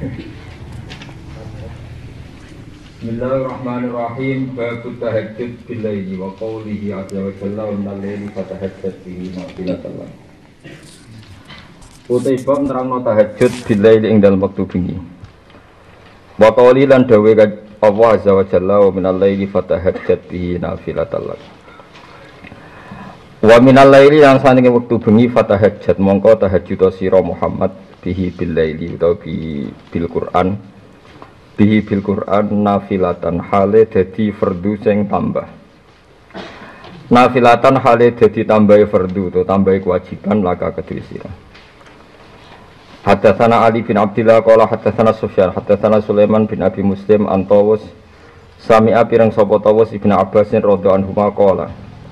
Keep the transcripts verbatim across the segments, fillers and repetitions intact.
Bismillahirrahmanirrahim. Bab tahajjud bil laili wa qawlihi azza wa jalla wa minal laili fatahajjad bihi nafilatan lak. Utai bab nerangno tahajud bil laili ing dalem wektu bengi. Wa qawli lan dawe Allah azza wa jalla wa minal laili fatahajjad bihi nafilatan lak. Wa minal laili lan saninge wektu bengi fatahajjad mongko tahajud sira Muhammad bihi bil laili utawa bi bil Quran. Bihi bil Quran nafilatan hale dadi fardu sing tambah. Nafilatan hale dadi tambahe fardu utawa tambahe kewajiban laka kedue sira. Hadatsana Ali bin Abdillah qala hadatsana Sufyan hadatsana Sulaiman bin Abi Muslim antawus sami'a pirang sapa tawus Ibnu Abbas radhiyallahu anhu qala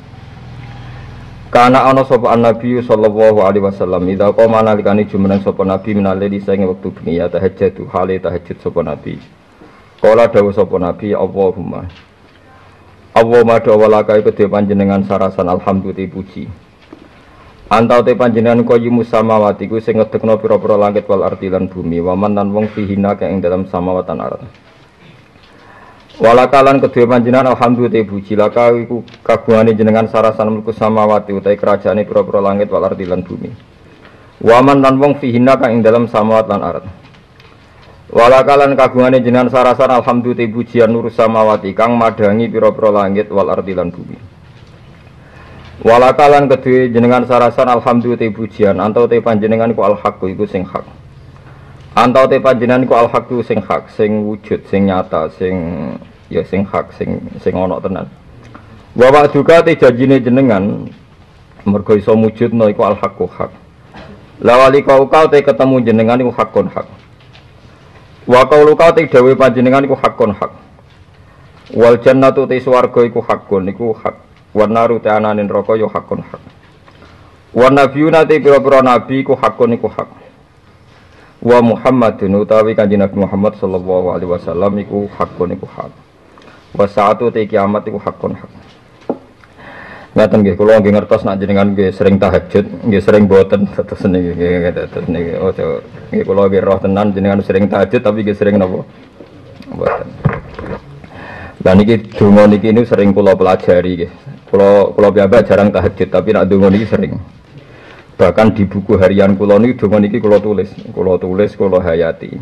Kana ana sapa Nabi sallallahu alaihi wasallam idza qoma nalikane jumeneng sapa Nabi minaleli sing wektu bengi ya tahajjud hale tahajud sapa Nabi. Kala dawuh sapa Nabi Allahumma Allahumma dawalaka iku dhewe panjenengan sarasan alhamdulillah puji. Antau te panjenengan qayyimus samawati ku sing ngedekno pira-pira langit wal ardi lan bumi wa man lan wong fihina ka ing dalam samawatan ardh. Walakalan kedua panjenengan alhamdulillah puji laka iku kagungane jenengan sarasan mulku samawati utahe kerajaane pira-pira langit wal ardi lan bumi. Waman lan wong fihina kang ing dalam samawat lan ardh. Walakalan kagungane jenengan sarasan alhamdulillah pujian nur samawati kang madangi pira-pira langit wal ardi lan bumi. Walakalan kedua jenengan sarasan alhamdulillah pujian antau te panjenengan ku al-haq iku sing hak. Antau te panjenengan ku al-haq sing hak, sing wujud, sing nyata, sing ya sing hak, sing sing ana tenan. Wa wa juga te janjine jenengan mergo iso wujudno iku al-haqqu hak. Lawali kau kau te ketemu jenengan iku hakun hak. Wa qaulu kau te dawuh panjenengan iku hakun hak. Wal jannatu te swarga iku hakun iku hak. Wan naru te anane neraka ya hakun hak. Wan nabiyuna te pira-pira nabi iku hakun iku hak. Wa Muhammadun utawi kanjeng Nabi Muhammad sallallahu alaihi wasallam iku hakun iku hak. Wa saatu te kiamat iku hakun hak. Ngaten nggih kula nggih ngertos nek jenengan nggih sering tahajud, nggih sering boten terus niki nggih terus niki ojo nggih kula nggih roh tenan jenengan sering tahajud tapi nggih sering napa? Boten. Lah niki donga niki niku sering kula pelajari nggih. Kula kula piyambak jarang tahajud tapi nek donga niki sering. Bahkan di buku harian kula niki donga niki kula tulis, kula tulis kula hayati.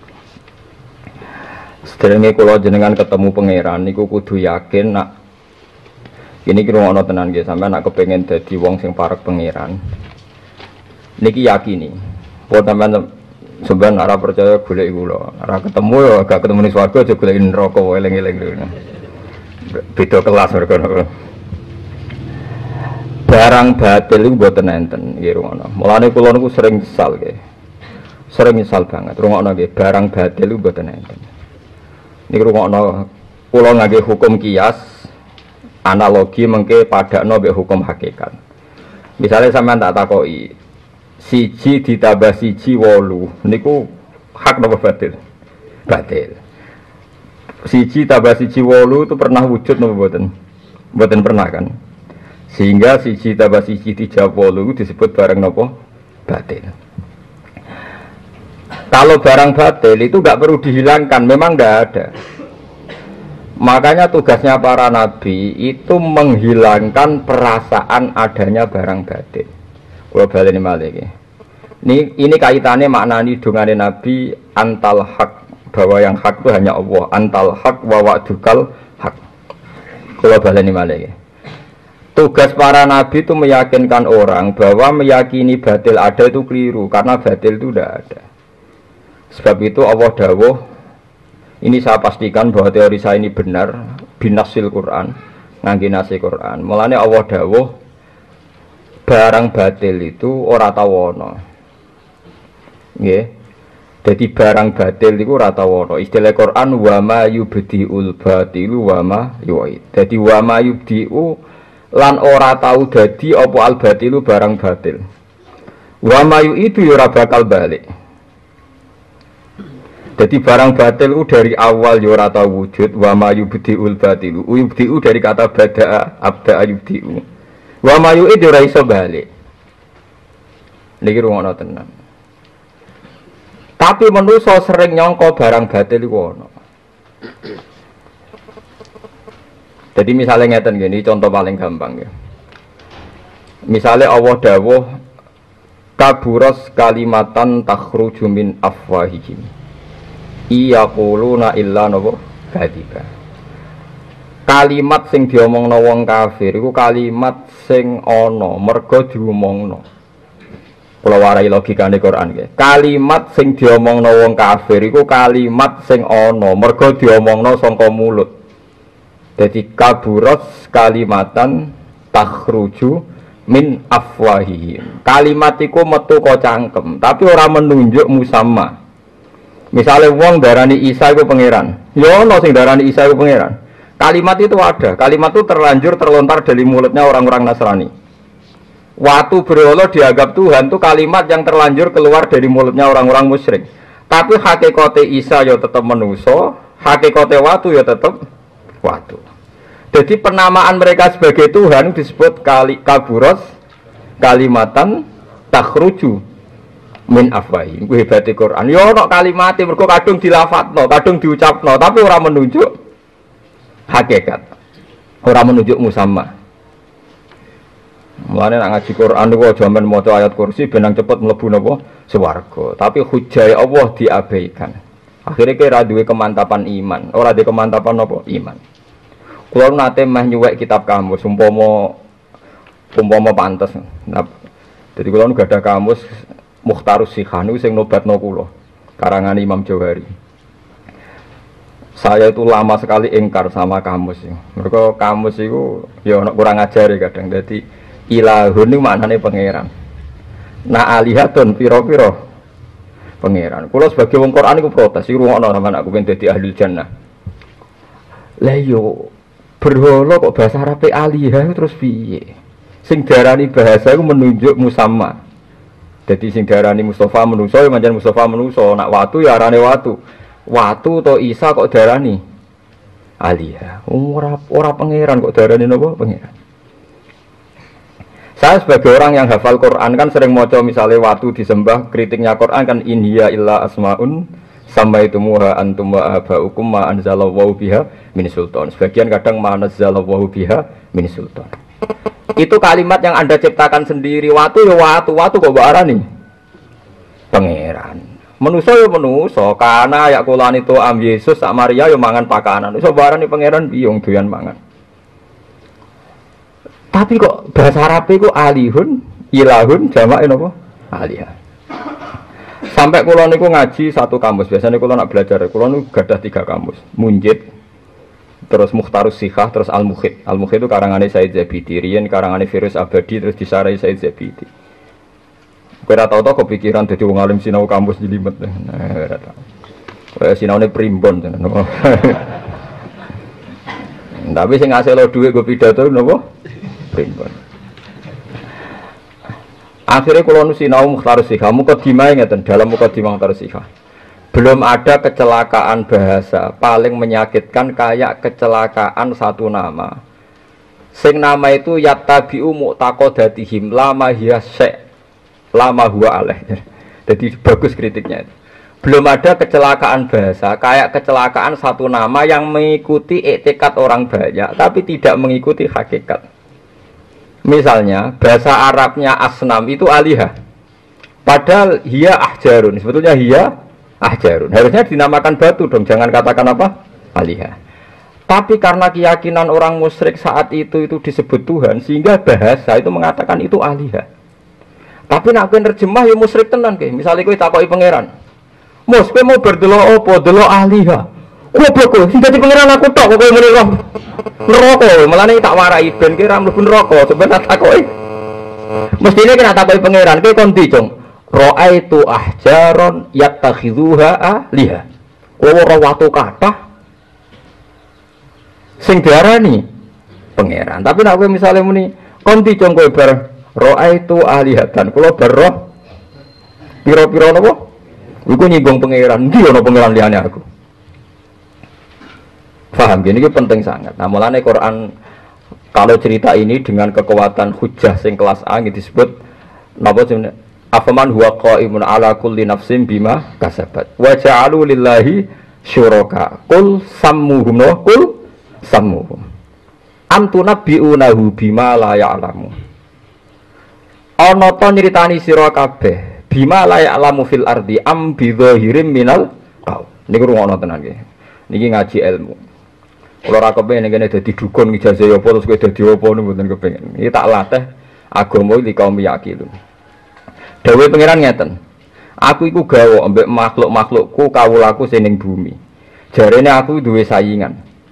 Sedherenge kula jenengan ketemu pangeran niku kudu yakin nak ini kira ana tenan nggih sampean nak kepengin dadi wong sing parek pangeran. Niki yakini. Apa sampean sampean ora percaya golek kula. Ora ketemu ya gak ketemu ning swarga aja golek neraka eling-eling. Beda kelas mereka. Barang batil itu mboten enten nggih rungono. Mulane kula niku sering nyesal nggih. Sering nyesal banget rungono nggih, barang batil itu mboten enten. Niki rungono kula ngangge hukum kias analogi mengke padakno mbek hukum hakikat. Misalnya sampean tak takoki siji ditambah siji wolu niku hak napa batil? Batil. Siji tambah siji wolu itu pernah wujud napa mboten? Mboten pernah kan? Sehingga siji tambah siji dijawab wolu disebut barang nopo batil. Kalau barang batil itu nggak perlu dihilangkan, memang nggak ada. Makanya tugasnya para nabi itu menghilangkan perasaan adanya barang batil. Kalau baleni malih iki. Ini ini kaitannya maknani dongane nabi antal hak, bahwa yang hak itu hanya Allah. Antal hak wa wa'dukal hak. Kalau baleni malih iki. Tugas para nabi itu meyakinkan orang bahwa meyakini batil ada itu keliru, karena batil itu tidak ada. Sebab itu Allah dawuh, ini saya pastikan bahwa teori saya ini benar, binasil Quran, ngangge nasi Quran. Mulane Allah dawuh, barang batil itu ora tawono. Nggih. Jadi barang batil itu ora tawono. Istilah Quran wa ma yubdiul batilu wa ma yu'id. Jadi wa ma yubdiu lan ora tahu dadi apa al batilu barang batil. Wa mayu itu ya ora bakal balik. Jadi barang batil itu dari awal ya ora tahu wujud. Wa mayu bdiul batilu. Yubdiu dari kata bada'a abda'a yubdiu. Wa mayu itu ora iso balik. Niki rumono tenan. Tapi Tapi manusa sering nyangka barang batil iku ana. Jadi misalnya ngeten gini, contoh paling gampang ya. Misalnya Allah dawuh kaburas kalimatan takhruju min afwahihim. Iyaquluna illa napa kadiba. Kalimat sing diomongno wong kafir iku kalimat sing ana merga diomongno. Kula warai logikane Quran nggih. Kalimat sing diomongno wong kafir iku kalimat sing ana merga diomongno saka mulut. Jadi kaburas kalimatan takhruju min afwahihim. Kalimat iku metu ka cangkem, tapi ora menunjuk musamma. Misale wong darani Isa iku pangeran. Ya ono sing darani Isa iku pangeran. Kalimat itu ada. Kalimat itu terlanjur terlontar dari mulutnya orang-orang Nasrani. Watu berhala dianggap Tuhan itu kalimat yang terlanjur keluar dari mulutnya orang-orang musyrik. Tapi hakikate Isa ya tetap manusa, hakikate watu ya tetap watu. Jadi penamaan mereka sebagai Tuhan disebut kali kaburos kalimatan takhruju min afwahi. Ku hebate Quran. Ya ono kalimate mergo kadung dilafatno, kadung diucapno, tapi ora menunjuk hakikat. Ora menunjuk musamma. Mulane nek ngaji Quran niku aja men maca ayat kursi benang cepet mlebu napa swarga, tapi hujjah Allah diabaikan. Akhirnya kira duwe kemantapan iman, ora duwe kemantapan apa iman. Kula nate meh nyuwek kitab kamus umpama umpama pantes. Nah, jadi kula nu gadah kamus Mukhtarus Sikhan niku sing nobatno kula, karangan Imam Jawhari. Saya itu lama sekali ingkar sama kamus. Mereka kamus itu ya kurang ajar ya kadang. Jadi ilahun itu maknanya pangeran. Nah alihatun piro-piro pangeran. Kalau sebagai wong Quran itu protes. Itu ngono sama aku pengen jadi ahli jannah. Lah yo berhala kok bahasa Arab alihah terus piye? Sing darani bahasa itu menunjuk musamma. Jadi sing darani Mustafa manusa ya manjan Mustafa manusa. Nak watu ya arane watu. Watu atau Isa kok darani alihah. Ora ora pangeran kok darani napa pangeran. Saya sebagai orang yang hafal Quran kan sering maca misalnya watu disembah, kritiknya Quran kan in hiya illa asmaun sammaitumuha antum wa abaukum ma anzalallahu biha min sultan. Sebagian kadang ma anzalallahu biha min sultan. Itu kalimat yang Anda ciptakan sendiri. Watu ya watu, watu kok mbok arani pangeran. Manusa ya manusa, kana ya kulan itu am Yesus sak Maria ya mangan pakanan. Iso barani pangeran biyong doyan mangan. Tapi kok bahasa Arab itu alihun, ilahun, jamak napa? Alihah. Sampai kula niku ngaji satu kamus. Biasanya kula nak belajar, kula niku gadah tiga kamus. Munjid, terus Mukhtarus Sikhah, terus Al-Mukhid. Al-Mukhid itu karangane Said Zabidi, riyen karangane Firuz Abadi, terus disarai Said Zabidi. Kira tau-tau kepikiran dadi wong alim sinau kamus jelimet. Nah, ora tau. Kaya sinaune primbon tenan. Tapi sing ngasih dhuwit go pidato napa? Primbon. Akhirnya kalau nu sinau Mukhtarus Sikhah, mukadimah ngeten dalam mukadimah Mukhtarus Sikhah. Belum ada kecelakaan bahasa paling menyakitkan kayak kecelakaan satu nama. Sing nama itu yattabi'u mu'taqadatihim lama hiya syai' lama huwa alaih. Jadi bagus kritiknya itu. Belum ada kecelakaan bahasa kayak kecelakaan satu nama yang mengikuti iktikad orang banyak tapi tidak mengikuti hakikat. Misalnya bahasa Arabnya asnam itu alihah. Padahal hiya ahjarun. Sebetulnya hiya ahjarun. Harusnya dinamakan batu dong. Jangan katakan apa? Alihah. Tapi karena keyakinan orang musyrik saat itu itu disebut Tuhan, sehingga bahasa itu mengatakan itu alihah. Tapi nak kowe nerjemah ya musyrik tenan kowe. Misale kowe takoki pangeran. Mus kowe mau berdelok apa? Delok alihah. Goblok kowe, sing dadi pangeran aku tok kok kowe ngene kok. Neraka, melane tak warai ben kira mlebu neraka, sebenarnya takoki. Mestine kena takoki pangeran, kowe kon ndi, Cung? Ra'aitu ahjaron yattakhidhuha aliha. Kowe ora watu kathah sing diarani pangeran. Tapi nek kowe misale muni, kon ndi, Cung, kowe bar ra'aitu alihatan. Kula bar pira-pira napa? Iku nyinggung pangeran. Ndi ana pangeran liyane aku? Paham, ini penting sangat. Nah, mulane Quran kalau cerita ini dengan kekuatan hujah sing kelas A disebut napa jenenge Afaman huwa qaimun ala kulli nafsin bima kasabat wa ja'alu lillahi syuraka qul sammuhum no qul sammuhum am tunabbi'unahu bima la ya'lamu. Ana ta nyritani sira kabeh bima la ya'lamu fil ardi am bi dhahirim minal qaul. Niku rungono tenan nggih. Niki ngaji ilmu. Kula ra kepengin ngene dadi dukun ijazah apa terus kowe dadi apa niku mboten kepengin. Iki tak latih agama iki kaum yakin. Dewe pangeran ngeten. Aku iku gawa ambek makhluk-makhlukku kawulaku sing ning bumi. Jarene aku duwe saingan.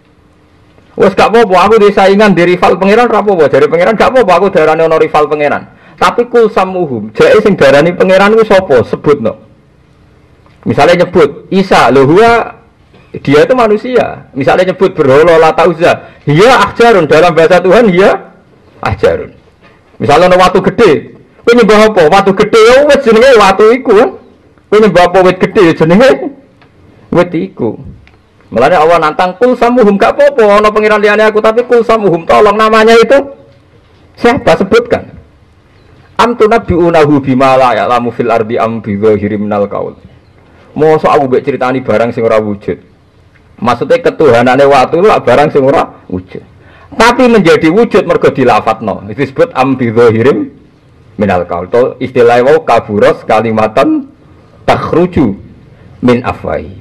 Wes gak apa-apa aku duwe saingan di rival pangeran ra apa-apa. Jare pangeran gak apa-apa aku darane ana rival pangeran. Tapi kul samuhum, jare sing darani pangeran ku sapa? Sebutno. Misalnya nyebut Isa, lho huwa dia itu manusia. Misalnya nyebut berhala Lata Uzza, hiya ahjarun dalam bahasa Tuhan hiya ahjarun. Misalnya ana watu gede, kowe nyembah apa? Watu gede ya wis jenenge watu iku kan. Kowe nyembah apa wit gede jenenge wit iku. Mulane Allah nantang kul samuhum gak apa-apa ana pangeran liyane aku tapi kul samuhum tolong namanya itu siapa sebutkan. Am tunabbi'unahu bima la ya'lamu fil ardi am bi dhahirim minal qaul. Mosok aku mbek critani barang sing ora wujud. Maksudnya ketuhanane watu lak barang sing ora wujud. Tapi menjadi wujud mergo dilafatno. Itu disebut am bi dhahirim minal qaul. To istilah wau kaburos kalimatan takhruju min afwahi.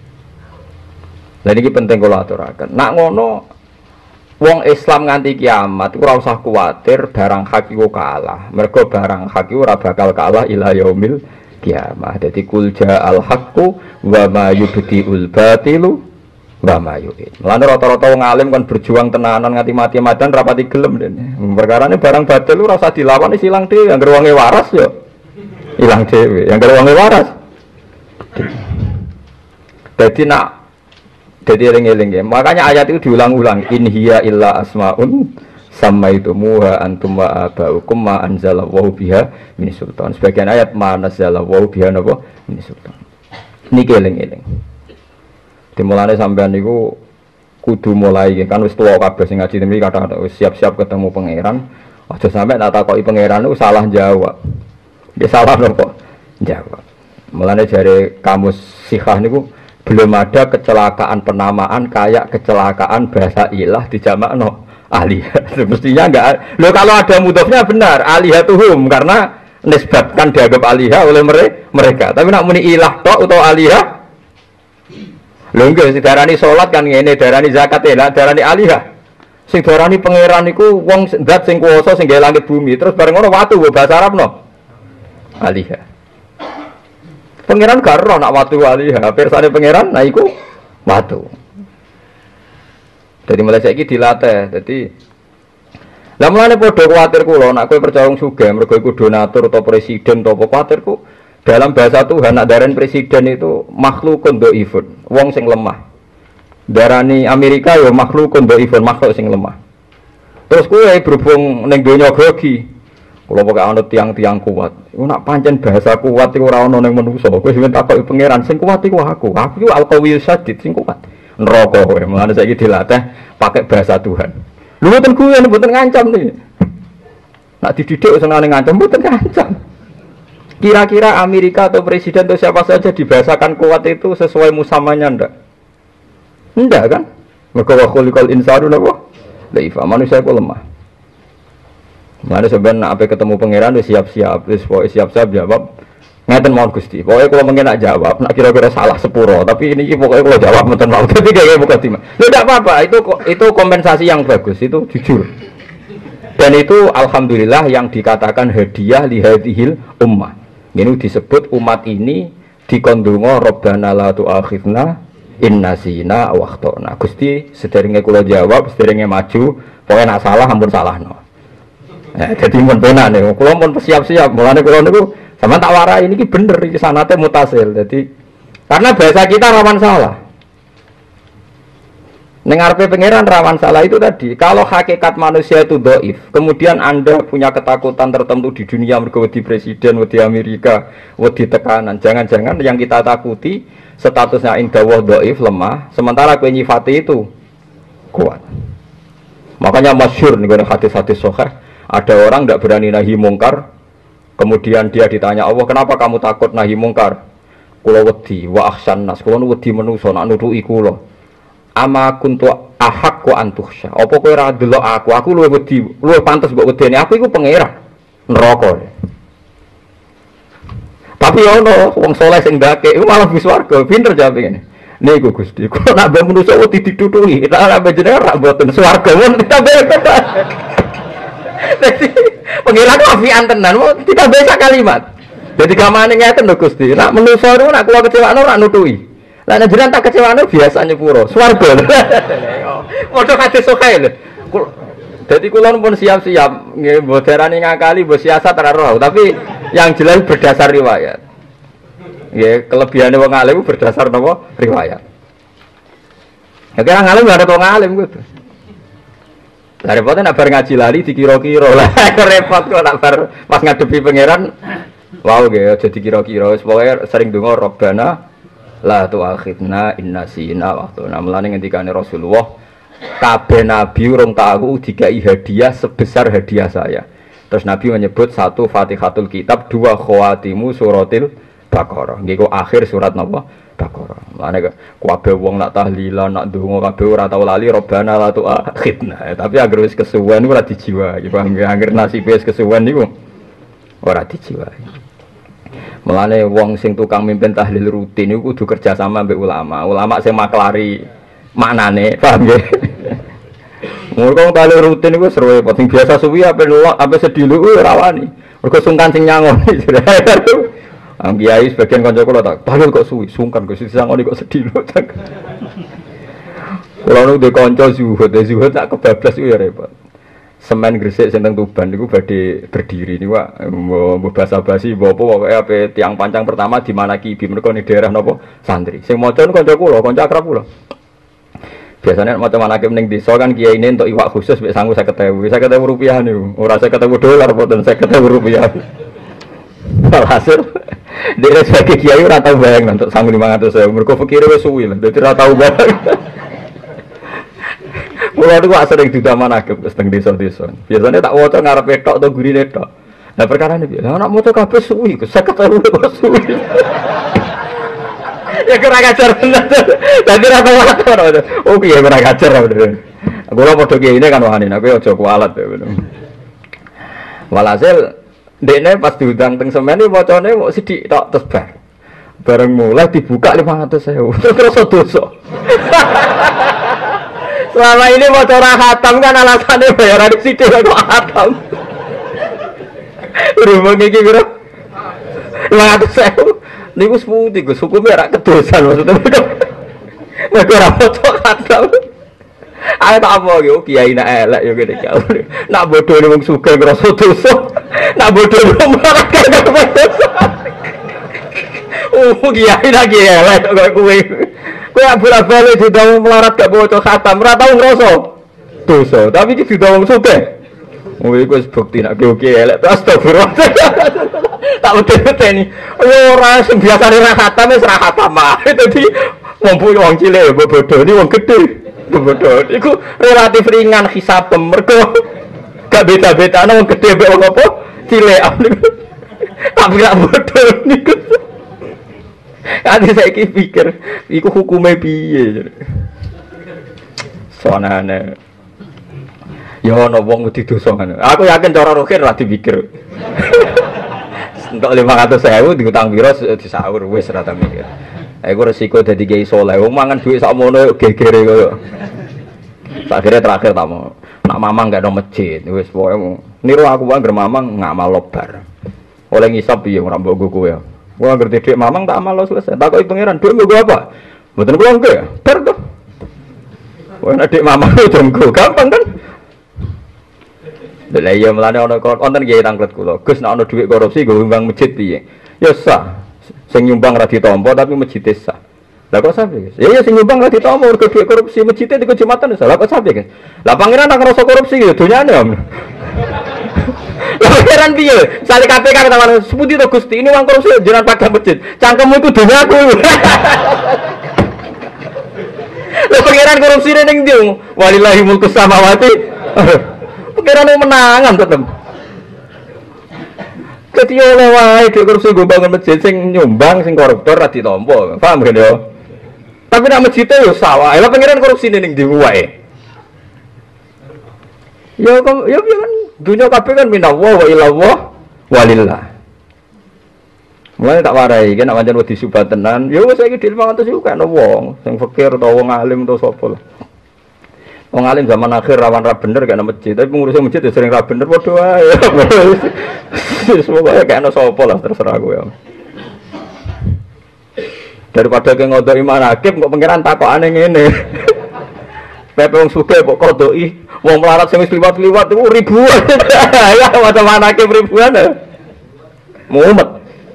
Lah niki penting kula aturaken. Nak ngono wong Islam nganti kiamat ora usah kuwatir barang hak iku kalah. Mergo barang hak iku ora bakal kalah ila yaumil kiamat. Dadi kul ja'al haqqu wa ma yubdiul batilu wa ma yu'id. Lan rata-rata wong alim kan berjuang tenanan nganti mati-matian rapati gelem dene. Perkarane barang batil ora usah dilawan wis ilang dhewe, anggere wonge waras yo ilang dhewe. Anggere wonge waras. Dadi nak jadi eling-eling ya. Makanya ayat itu diulang-ulang. In hiya illa asmaun samaitumuha antum wa abaukum ma anzalallahu biha min sultan. Sebagian ayat ma anzalallahu biha napa min sultan. Niki eling-eling. Dimulane sampean niku kudu mulai kan wis tuwa kabeh sing ngaji mriki kadang-kadang wis siap-siap ketemu pangeran. Aja sampe nak takoki pangeran niku salah jawab. Dia salah napa? Jawab. Mulane jare kamus sikhah niku belum ada kecelakaan penamaan kayak kecelakaan bahasa ilah dijamakno alihah. Mestinya enggak. Loh kalau ada mudhofnya benar alihatuhum karena nisbatkan dianggap alihah oleh mereka. Tapi nak muni ilah tok utawa alihah. Lho nggih sing darani salat kan ngene, darani zakat ya, darani alihah. Sing darani pangeran iku wong zat sing kuwasa sing gawe langit bumi. Terus bareng ngono watu bahasa Arabno alihah. Pangeran gak ero nak watu alihah, pirsane pangeran nah iku watu. Jadi mulai saiki dilatih. Dadi lah mulane padha kuwatir kula nak kowe percaya wong sugih mergo iku donatur atau presiden atau apa kuwatirku dalam bahasa Tuhan nak darani presiden itu makhlukun dhaifun, wong sing lemah. Darani Amerika ya makhlukun dhaifun, makhluk sing lemah. Terus kowe berhubung ning donya grogi kalau pakai anut tiang-tiang kuat, itu nak pancen bahasa kuat itu orang orang yang menusuk. Gue sebenarnya takut pangeran, sing kuat itu aku. Aku itu al-qawi syadid, sing kuat. Neraka gue, malah saya dilatih pakai bahasa Tuhan. Lu bukan gue, bukan ngancam nih. Nak dididik senang ngancam, bukan ngancam. Kira-kira Amerika atau presiden atau siapa saja dibahasakan kuat itu sesuai musamanya ndak? Ndak kan? Mereka wakhulikal insanu napa? Dhaifah, manusia itu lemah. Mana sebenarnya apa ketemu pangeran siap-siap, siap-siap jawab. Ngeten mohon Gusti. Pokoknya kalau mungkin nak jawab, nak kira-kira salah sepuro. Tapi ini pokoknya kalau jawab mboten mau. Tapi kayak bukan timah. Lu tidak apa-apa. Itu itu kompensasi yang bagus. Itu jujur. Dan itu alhamdulillah yang dikatakan hadiah li hadhil ummah. Ini disebut umat ini dikondungo Rabbana la tu'akhidna in nasina wa akhtana. Gusti sederenge kula jawab, sederenge maju, pokoknya nak salah ampun salahno. Eh, jadi mun penak nih, kalau mun siap-siap, mulane kalau niku sama tak warai ini bener iki sanate mutasil. Jadi karena bahasa kita rawan salah. Ning arepe pangeran rawan salah itu tadi. Kalau hakikat manusia itu dhaif, kemudian Anda punya ketakutan tertentu di dunia mergo wedi presiden, wedi Amerika, wedi tekanan. Jangan-jangan yang kita takuti statusnya indawah dhaif, lemah, sementara kowe nyifati itu kuat. Makanya masyhur nih hadis-hadis sahih. Ada orang tidak berani nahi mungkar Kemudian dia ditanya Allah, kenapa kamu takut nahi mungkar? Kula wedi wa akhshan nas, kula wedi manusa nak nutuki kula. Ama kuntu ahakku antuhsya. Apa kowe ora delok aku? Aku luwih wedi, luwih pantes mbok wedeni. Aku iku pangeran neraka. Tapi ono wong saleh sing ndake iku malah wis swarga. Pinter jawab ngene. Niku Gusti, kula nak mbek manusa wedi ditutuki. Nek ora mbek jenengan ra mboten swarga mun ditambah. Dadi pangeran afian tenan, tidak bisa kalimat. Jadi kamane ngeten lho Gusti. Nak manusa niku nak kula kecewakno ora nutuki. Lah nek jenengan tak kecewakno biasa nyepuro. Swarga. Padha kadhe sokae lho. Dadi kula pun siap-siap nggih mbok darani ngakali, mbok siasat ora roh, tapi yang jelas berdasar riwayat. Nggih, kelebihane wong alim berdasar napa? Riwayat. Ya kira ngalim ada wong alim kuwi. Lah repotnya nak bar ngaji lali dikira-kira lah repot kok nak bar pas ngadepi pangeran. Wow nggih aja dikira-kira wis pokoke sering donga Rabbana la tu'akhidna in nasina wa akhtana. Mulane ngendikane Rasulullah kabeh nabi urung tahu dikai hadiah sebesar hadiah saya. Terus Nabi menyebut satu Fatihatul Kitab, dua khawatimu suratil Baqarah. Nggih kok akhir surat napa? Baqarah. Mulane kabeh wong nak tahlilan, nak ndonga kabeh ora tau lali Rabbana la tu'akhidna. Tapi anggere wis kesuwen ora dijiwai. Paham nggih? Anggere nasibe wis kesuwen niku ora dijiwai. Mulane wong sing tukang mimpin tahlil rutin niku kudu kerja sama mbek ulama. Ulama sing maklari maknane, paham nggih? Mergo tahlil rutin niku seru repot. Sing biasa suwi ape nolak, ape sedilu ora wani. Mergo sungkan sing nyangoni. Ang kiai sebagian kanca kula tak, tahlil kok suwi, sungkan kok disangoni kok sedilu. Kula nu de kanca zuhud, zuhud tak kebablas ku ya repot. Semen Gresik sing teng Tuban niku badhe berdiri niku mbok basa-basi mbok apa pokoke ape tiang pancang pertama di mana kibi mereka ning daerah napa santri. Sing maca niku kanca kula, kanca akrab kula. Biasanya maca manakib ning desa kan kiai ini untuk iwak khusus mek sangu seket ewu. seket ewu rupiah niku. Ora seket ewu dolar mboten seket ewu rupiah. Alhasil dhewe sebagai kiai ora tau bayang untuk sangu lima ratus ewu. Mergo pikire wis suwi lho. Dadi ora tau bayang. Mulai itu sering juga manakib teng desa-desa. Biasanya tak waca ngarepe tok atau gurine tok. Lah perkara ini, lah anak maca kabeh suwi, seket ewu kok suwi. Ya kurang ajar bener. Dadi ra tau waca. Oh piye kurang ajar bener. Kula padha kiai ini kan wahane, aku aja kualat ya bener. Walhasil dekne pas diundang teng semen iki wacane kok sithik tok terus bar. Bareng mulai dibuka lima ratus ewu. Terus dosa. Selama ini mau cara khatam kan alasannya bayaran di situ kok khatam. Rumah gigi biro, lima ratus ewu. Niku seputi gus, hukumnya rak kedosan maksudnya. Mereka rapat khatam. Ayo tak apa yo, kiai nak elek yo gede jauh. Nak bodoh ni wong suka ngerasa dosa. Nak bodoh belum melakukan dosa. Oh kiai nak kiai elek kok kuwe. Kowe bola-bali didawu melarat gak baca khatam, ora tau ngrasa dosa, tapi iki didawu sugih. Oh iku wis bukti nek oke elek astagfirullah. Tak utek-uteni. Ora sing biasane ra khatam wis ra khatam ae. Dadi wong wong cilik bodoh ni wong gedhe. Bodoh iku relatif ringan hisab mergo gak beda-bedane wong gedhe mek wong apa cilik. Tapi gak bodoh niku. Ade saiki pikir iku hukume piye. Soalane ya ana wong wedi dosa ngono. Aku yakin cara rohir ora dipikir. Entuk lima ratus ewu diutang piro disaur wis ora ta mikir. Iku resiko dadi kiai saleh. Wong mangan dhuwit sakmono gegere koyo. Akhire terakhir ta mau. Nak mamang gak ada masjid wis pokoke niru aku wae ngger mamang ngamal lobar. Oleh ngisap piye ora mbok go kowe. Gua ngerti dhek mamang tak amal lo selesai. Takoki pangeran, "Dhuwit nggo apa?" Mboten kula nggo ya. Bar to. Wah nek dhek mamang yo nggo, gampang kan? Lah iya mlane ana wonten kiai tanglet kula. Gus nek ana dhuwit korupsi nggo nyumbang masjid piye? Ya sah. Sing nyumbang ra ditampa tapi masjid sah. Lah kok sampe, Guys? Ya ya sing nyumbang ra ditampa mergo dhuwit korupsi masjid diku Jumatan sah. Lah kok sampe, Guys? Lah pangeran nak ngrasa korupsi yo donyane om. Pangeran piye? Sale K P K ketahuan seputi to Gusti, ini uang korupsi jenengan pakai masjid. Cangkemmu itu dunia aku. Lah pangeran korupsi ning ndi? Walillahi mulku samawati. Pangeran menangan tetep. Dadi oleh wae dhek korupsi nggo bangun masjid sing nyumbang sing koruptor ra ditampa. Paham kan yo? Tapi nek masjid yo sawah. Lah pengiran korupsi ning ndi wae. Ya kan ya kan dunia kabeh kan minallah wa ilallah walillah. Mulane tak warai kan nek pancen wedi subah tenan, ya wis saiki di lima ratus iku kan wong sing fakir utawa wong alim utawa sapa lah. Wong alim zaman akhir rawan ra bener kan masjid, tapi pengurus masjid ya sering ra bener padha wae. Semoga kayak ana sapa lah terserah aku ya. Daripada ke ngodok iman hakim kok pengiran takokane ngene. Pepe wong sugih kok kodoki, wong melarat sing wis liwat-liwat iku ribuan. Ya macam hakim ribuan. Mumet.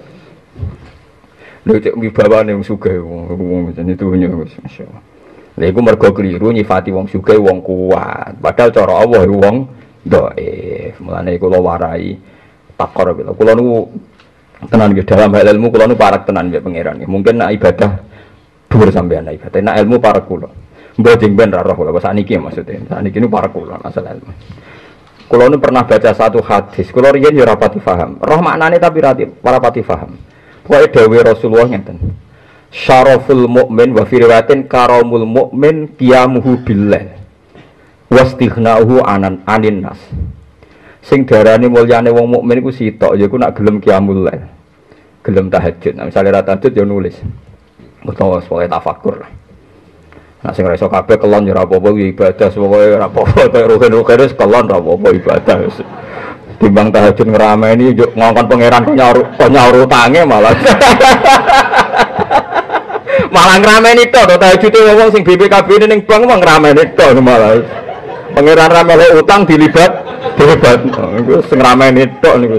Lha cek wibawane wong sugih wong jenenge dunya wis masyaallah. Lha iku mergo keliru nyifati wong sugih wong kuat. Padahal cara Allah wong dhaif. Mulane kula warai takor kula. Kula niku tenan nggih dalam hal ilmu kula niku parek tenan nggih pangeran. Mungkin nek ibadah dhuwur sampeyan ibadah. Nek ilmu parek kula. Mbok jeng ben ra roh kula sakniki maksudnya. Sakniki niku parek kula masalah ilmu. Kula niku pernah baca satu hadis. Kula riyen yo ora pati paham. Roh maknane tapi ora pati paham. Pokoke dawuh Rasulullah ngeten. Syaraful mu'min wa fi riwayatin karamul mu'min qiyamuhu billah wastighna'uhu anan anin nas. Sing darane mulyane wong mukmin iku sitok ya iku nak gelem qiyamul lail. Gelem tahajud. Nah, misale ra tahajud ya nulis. Utawa pokoke tafakur. Nah sing ora iso kabeh kelon ya ora apa-apa ibadah pokoke ora apa-apa kaya rugen-rugen wis kelon ora apa-apa ibadah wis. Timbang tahajud ngrameni yo ngongkon pangeran kok nyaur kok nyaur utange malah. Malah ngrameni tok to tahajude wong sing B P K B ning bank wong ngrameni tok malah. Pangeran ra melu utang dilibat, dilibat. Iku sing ngrameni tok niku.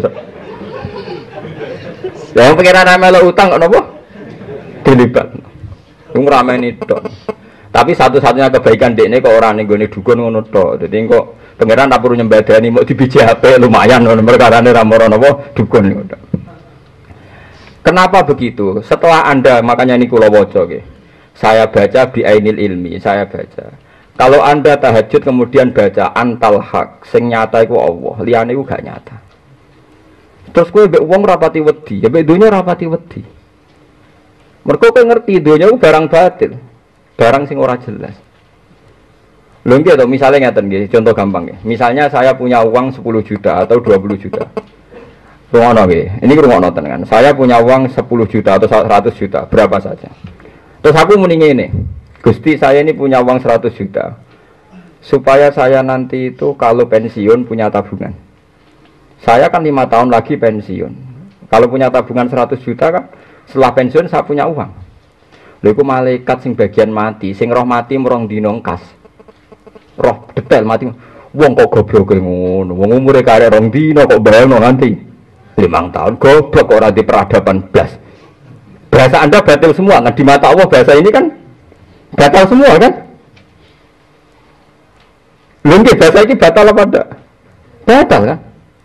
Ya pangeran ra melu utang kok napa? Dilibat. Iku ngrameni tok. Tapi satu-satunya kebaikan dekne kok ora ning gone dukun ngono tok. Dadi kok pangeran ra perlu nyembadani mau dibiji H P lumayan ngono perkarane ra moro napa dukun ngono. Kenapa begitu? Setelah Anda, makanya ini kula waca nggih. Saya baca bi ainil ilmi, saya baca. Kalau Anda tahajud kemudian baca antal haq, sing nyata iku Allah, liyane iku gak nyata. Terus kowe mbek wong rapati wedi, ya mbek donya rapati wedi. Mergo kowe ngerti donya iku barang batil, barang sing ora jelas. Lho nggih to, misale ngeten nggih, contoh gampang nggih. Misalnya saya punya uang sepuluh juta atau dua puluh juta. Rungono nggih. Ini rungono tenan. Saya punya uang sepuluh juta atau seratus juta, berapa saja. Terus aku muni ngene. Gusti, saya ini punya uang seratus juta. Supaya saya nanti itu kalau pensiun punya tabungan. Saya kan lima tahun lagi pensiun. Kalau punya tabungan seratus juta kan setelah pensiun saya punya uang. Lha iku malaikat sing bagian mati, sing roh mati mrong dina kas. Roh detail mati. Wong kok gobloke ngono. Wong umure karek rong dina kok bayangno nganti limang tahun goblok orang di peradaban blas. Bahasa Anda batil semua. Nah di mata Allah bahasa ini kan batal semua kan? Mungkin bahasa ini batal apa enggak? Batal kan?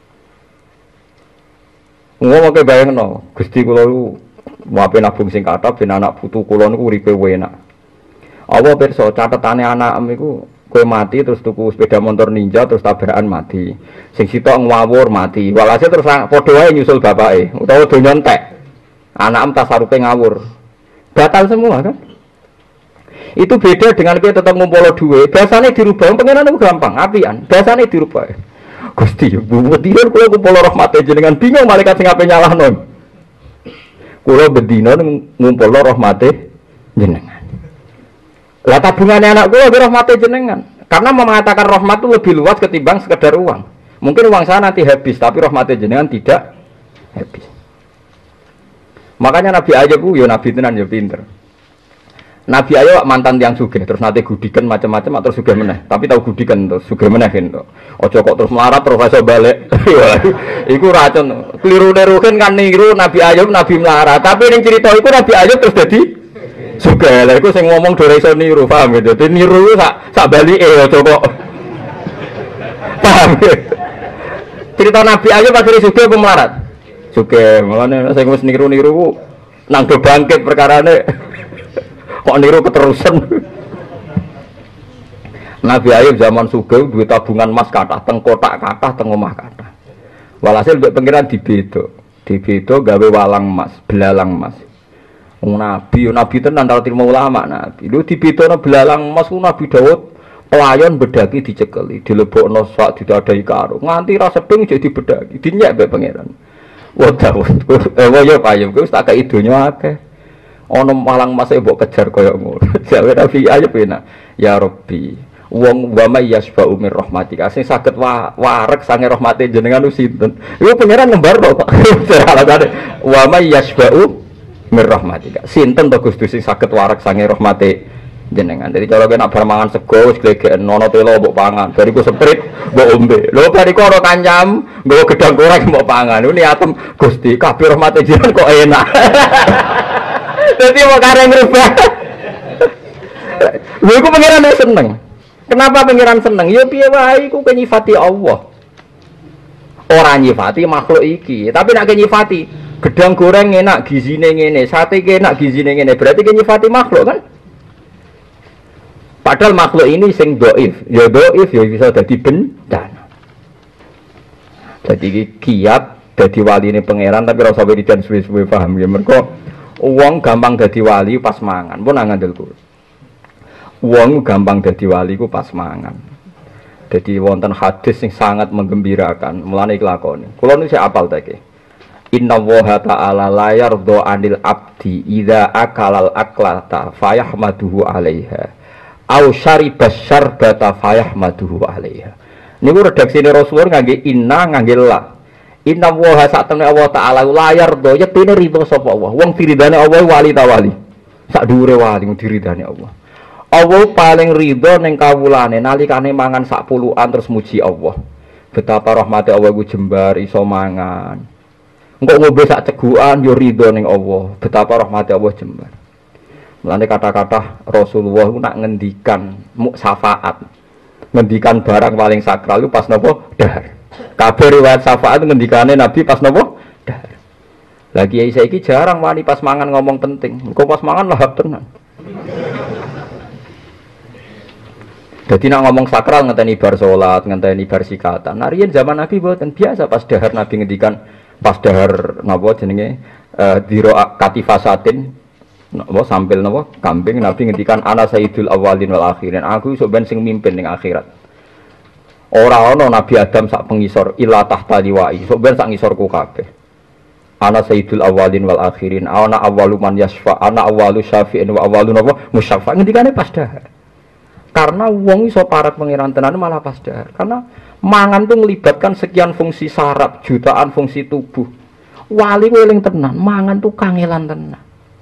Ngomong ke bayang no, Gusti kula lu wape nabung sing kathah ben anak putu kula niku uripe enak. Apa pirsa catetane anak iku kowe mati terus tuku sepeda motor ninja terus tabrakan mati. Sing sitok ngawur mati. Walhasil terus padha wae nyusul bapake utawa donya entek. Anak em tasarupe ngawur. Batal semua kan? Itu beda dengan kita tetap ngumpul duit. Bahasane dirubah, pengenan itu gampang, apian. Bahasane dirubah. Gusti, bedino kula ngumpul rahmate jenengan bingung malaikat sing ape nyalahno. Kula bedino ngumpul rahmate jenengan. Lah tabungannya anak gue lebih rahmati jenengan. Karena mengatakan rahmat itu lebih luas ketimbang sekedar uang. Mungkin uang saya nanti habis, tapi rahmati jenengan tidak habis. Makanya Nabi Ayub yo Nabi tenan yo pinter. Nabi Ayub mantan tiang sugih, terus nanti gudikan macam-macam atau sugih meneh. Tapi tahu gudikan terus sugih meneh gitu. Ojo kok terus melarat terus iso balik. Iku racun. Keliru-kelirukan kan niru Nabi Ayub Nabi melarat. Tapi ning cerita iku Nabi Ayub terus jadi sugih. Lha iku sing ngomong do iso niru, paham gitu. Dadi niru sak sak balike aja kok. Paham. Cerita Nabi Ayub akhire sugih apa melarat? Sugih. Mulane sing wis niru-niru ku nang do bangkit perkarane. Kok niru keterusan. Nabi Ayub zaman sugih duwe tabungan emas kathah, teng kotak kathah, teng omah kathah. Walhasil mbek pengiran dibeda. Dibeda gawe walang emas, belalang emas. Wong nabi, nabi tenan tau trimo ulama nabi. Lho dibedana belalang emas ku Nabi Daud pelayon bedaki dicekeli, dilebokno sak didadai karo. Nganti ra seping jadi bedaki, dinyek mbek pangeran. Wah Daud, eh yo payung wis tak kei donya akeh. Ana walang emas e mbok kejar kaya ngono. Jawe nabi ayo penak. Ya Rabbi, wong wa may yasba'u min rahmatika sing saged wa, wareg sange rahmate jenengan sinten. Iku pangeran nembarno kok. Wa may yasba'u min rahmatika. Sinten to Gusti sing saged warak sange rahmate jenengan. Jadi kalau kena bar mangan sego wis glegeken ana telo mbok pangan. Bariku seprit mbok ombe. Lho bariku ora kancam, nggawa gedang goreng mbok pangan. Ini atem Gusti kabeh rahmate jenengan kok enak. Dadi mau kareng ngrubah. Lho iku pangeran seneng. Kenapa pangeran seneng? Ya piye wae iku kenyifati Allah. Ora nyifati makhluk iki, tapi nek nyifati gedang goreng enak gizine ngene, sate enak gizine ngene, berarti nyifati makhluk kan? Padahal makhluk ini sing dhaif, ya dhaif ya bisa dadi bencana. Jadi kiat dadi waline pangeran tapi ora usah wiridan suwe-suwe paham ya. Mergo wong gampang dadi wali pas mangan, pun ngandel kuwi. Wong gampang dadi wali ku pas mangan. Jadi wonten hadis sing sangat menggembirakan, mulane iki lakoni. Kula nu sik apal ta iki. Inna woha ta'ala la yardo anil abdi idha akalal aklata fayahmaduhu alaiha au syaribas syarbata fayahmaduhu alaiha. Ini redaksi ini Rasulullah ngangge inna ngangge la. Inna woha sa'atani Allah ta'ala la yardo yaktini ridho sopa Allah. Wong diridani Allah wali tawali sak dure wali diridani Allah. Allah paling ridho neng kawulane nalikane mangan sak puluhan terus muji Allah. Betapa rahmati Allah ku jembar iso mangan. Engkau ngobrol sak cegukan yo ridho ning Allah. Betapa rahmati Allah jembar. Mulane kata-kata Rasulullah ku nak ngendikan muk syafaat. Ngendikan barang paling sakral itu pas napa? Dahar. Kabeh riwayat syafaat ngendikane Nabi pas napa? Dahar. Lagi ya saiki jarang wani pas mangan ngomong penting. Engko pas mangan lahap tenan. Jadi nak ngomong sakral ngenteni bar salat, ngenteni bar sikatan. Nah riyen zaman Nabi mboten biasa pas dahar Nabi ngendikan pas dahar napa jenenge uh, diro katifasatin napa sampil napa kambing Nabi ngendikan ana sayyidul awwalin wal akhirin. Aku iso ben sing mimpin ning akhirat. Ora ana Nabi Adam sak pengisor ila tahta liwai. Sok ben sak ngisorku kabeh. Ana sayyidul awwalin wal akhirin. Ana awwalu man yasfa, ana awwalu syafi'in wa awwalu napa musyafa. Ngendikane pas dahar. Karena wong iso parat pangeran tenan malah pas dahar. Karena mangan tuh melibatkan sekian fungsi saraf, jutaan fungsi tubuh. Wali weling tenan, mangan tuh kangelan tenan.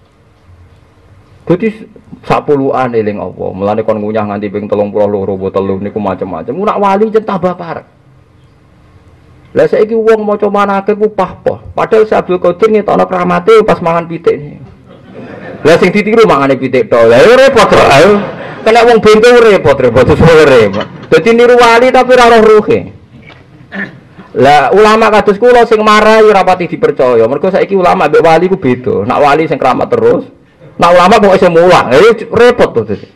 Jadi sapuluhan eling Allah. Mulane kon ngunyah nganti ping telung puluh loro telu niku macam-macam. Nak wali jen tambah parek. Lah saiki wong maca manake ku pah-pah. Padahal si Abdul Qadir ngetokno kramate pas mangan pitik niku. Lah sing ditiru mangane pitik tok. Lah repot kok. Kena wong bento repot-repot sore. Dadi niru wali tapi ora roh ruhe. Lah ulama kados kula sing marah ora pati dipercaya. Mergo saiki ulama mbek wali ku beda. Nak wali sing keramat terus, nak ulama kok isih mulang. Eh repot to dadi.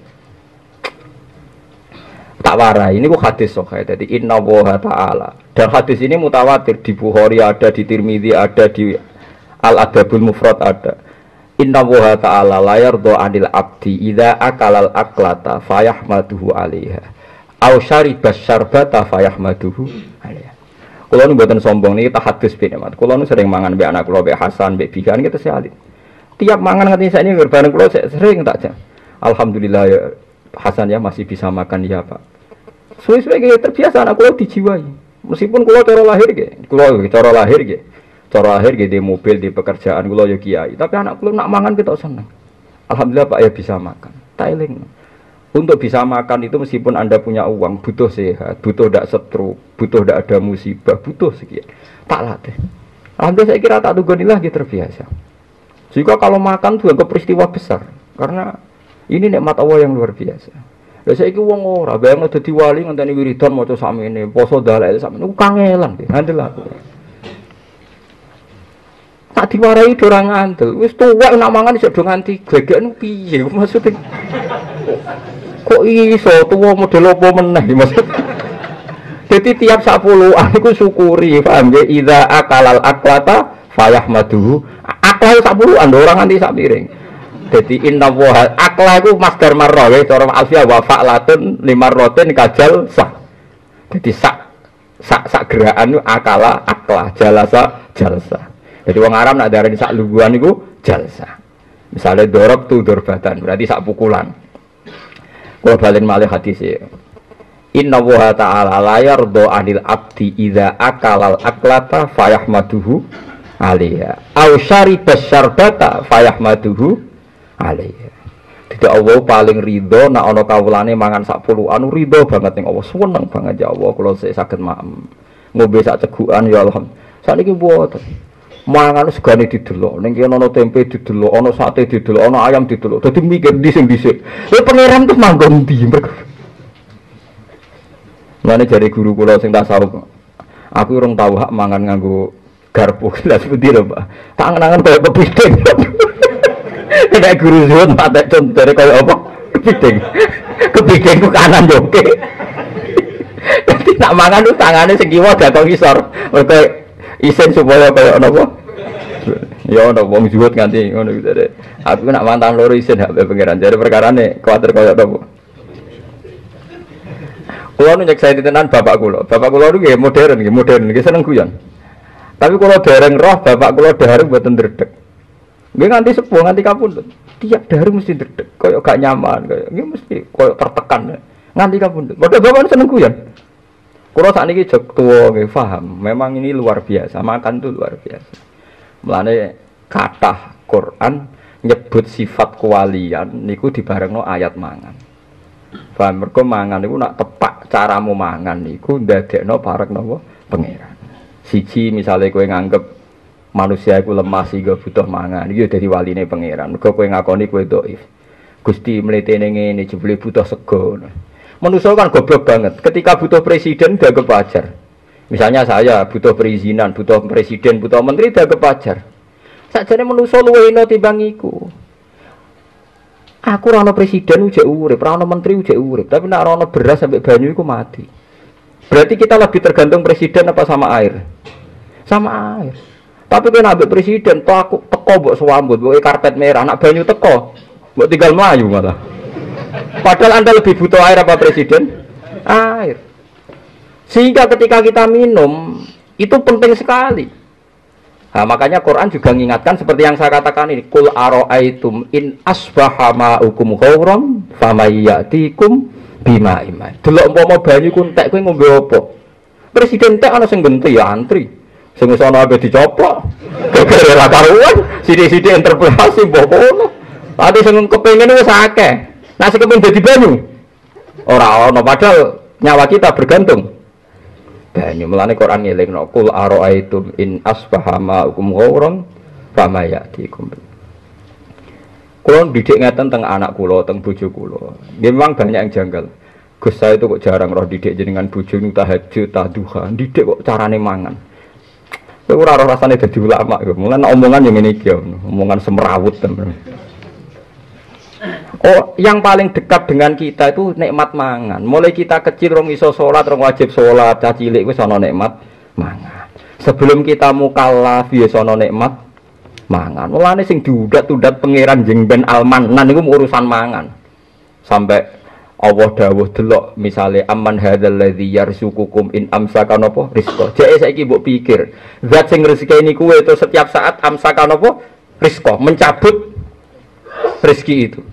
Tak warai, ini ku hadis sahih. Dadi inna wa ta'ala. Dan hadis ini mutawatir di Bukhari ada, di Tirmidzi ada, di Al-Adabul Mufrad ada. Inna woha ta'ala layar do anil abdi idha akalal aklata fayahmaduhu alaiha au syaribas syarbata fayahmaduhu alaiha. Kalau nu buatan sombong ini kita hadis benemat. Kalau nu sering mangan be anak kulo be Hasan be Bikan kita sehalit. Tiap mangan katanya saya ini berbareng kulo sering tak aja. Alhamdulillah ya Hasan ya masih bisa makan ya Pak. Suwe-suwe terbiasa anak kulo dijiwai. Meskipun kulo cara lahir ge, kulo cara lahir ge. Cara lahir gitu, di mobil, di pekerjaan, kulo yo kiai. Tapi anak kulo nak mangan kita seneng. Alhamdulillah Pak ya bisa makan. Tailing. Untuk bisa makan itu meskipun anda punya uang, butuh sehat, butuh tidak stroke, butuh tidak ada musibah, butuh sekian. Tak latih. Alhamdulillah saya kira tak tugonilah gitu terbiasa. Juga kalau makan tuh ke peristiwa besar, karena ini nikmat Allah yang luar biasa. Lah saiki wong ora bayang dadi wali ngenteni wiridan maca sakmene, poso dalil sakmene ku kangelan nggih. Ngandel aku. Tak diwarai dorang ngandel. Wis tuwek nak mangan iso do nganti glegeken piye maksudnya? Kok iso tuwa model apa meneh maksud. Jadi tiap sepuluhan iku syukuri, paham nggih? Idza akalal aklata fayahmaduhu. Aklah sak puluhan orang nganti sak piring. Dadi inna wa aklah iku masdar marra ya cara alfiah wa fa'latun limarratin kajal sah. Dadi sak sak sak gerakan akala aklah jalasa jalsa. Jadi wong Arab nak darani sak luguhan iku jalsa. Misalnya dorok tu dorbatan berarti sak pukulan. Kalau balik malih hadis ya. Inna wa ta'ala la yardo anil abdi idza akalal aklata fayahmaduhu alaiha aw syaribas syarbata fayahmaduhu alaiha. Jadi Allah paling ridho nak ana kawulane mangan sak puluhan ridho banget ning Allah, seneng banget ya Allah kula saged maem. Ngombe sak cegukan ya alhamdulillah. Saniki mboten. Mangan segane didelok, ning kene ana tempe didelok, ana sate didelok, ana ayam didelok. Dadi mikir ndi sing dhisik. Lha pangeran terus manggon ndi? Mane jare guru kula sing tasawuf. Aku urung tau hak mangan nganggo garpu. Lah sepundi lho, Pak. Tak angen-angen koyo kepiting. Nek guru zuhud patek contere koyo apa? Kepiting. Kepiting ku kanan yo oke. Dadi nak mangan ku tangane sing kiwa gak ngisor. Mergo isin supaya koyo napa? Ya ono wong zuhud nganti ngono gitu deh. Aku nak mantan loro isin hak pengiran. Jare perkarane kuwatir koyo napa? Kulo nu nyek saya tenan bapak kulo. Bapak kulo niku nggih modern, nggih modern, nggih seneng guyon. Tapi kulo dereng roh bapak kulo dahar mboten ndredeg. Nggih nganti sepuh nganti kapundhut. Tiap dahar mesti ndredeg, koyo gak nyaman, koyo nggih mesti koyo tertekan. Nganti kapundhut. Padahal bapak seneng guyon. Kulo sakniki jek tuwa nggih paham. Memang ini luar biasa, makan tuh luar biasa. Mulane kathah Quran nyebut sifat kewalian niku dibarengno ayat mangan. Paham mergo mangan niku nak tepak caramu mangan niku ndadekno parek napa pangeran. Siji misale kowe nganggep manusia iku lemah sehingga butuh mangan, iki dadi waline pangeran. Mergo kowe ngakoni kowe dhaif. Gusti mletene ngene jebule butuh sego. Manusia kan goblok banget. Ketika butuh presiden dianggap wajar. Misalnya saya butuh perizinan, butuh presiden, butuh menteri dianggap wajar. Sakjane manusia luwih ino timbang iku. Aku ora ana presiden ujek urip, ora ana menteri ujek urip, tapi nek ora ana beras sampai banyu iku mati. Berarti kita lebih tergantung presiden apa sama air? Sama air. Tapi kan ambek presiden toh aku teko mbok swambut, mbok karpet merah, nak banyu teko, mbok tinggal mlayu malah. Padahal Anda lebih butuh air apa presiden? Air. Sehingga ketika kita minum itu penting sekali. Nah, makanya Quran juga mengingatkan seperti yang saya katakan ini, Qul aro'aitum in asbaha ma'ukum ghauram famayyatikum bima'imai. Delok umpama banyu ku entek kowe ngombe apa? Presiden entek ana sing genti ya antri. Sing wis ana ape dicoplok. Gegere ra karuan, sithik-sithik interpelasi mbok kono. Ate sing kepengin wis akeh. Nah sing kepengin dadi banyu. Ora ana padahal nyawa kita bergantung banyu. Mulane Quran ngelingno qul aro'aitum in asbaha ma'ukum ghauran fama ya'tikum. Kulo didik ngeten teng anak kula, teng bojo kula. Memang banyak yang janggal. Gus saya itu kok jarang roh didik jenengan bojo nu tahajud, tahduha, didik kok carane mangan. Kowe ora roh rasane dadi ulama kok. Mulane omongan yang ngene iki, omongan semrawut temen. Oh, yang paling dekat dengan kita itu nikmat mangan. Mulai kita kecil rong iso sholat, rong wajib sholat, cah cilik wis ana nikmat mangan. Sebelum kita mukallaf ya ana nikmat mangan. Mulane sing diudat-udat pangeran jeng ben almanan niku urusan mangan. Sampai Allah dawuh delok misale amman hadzal ladzi yarzuqukum in amsaka napa rizqa. Jeke saiki mbok pikir, zat sing rezeki niku itu setiap saat amsaka napa rizqa, mencabut rezeki itu.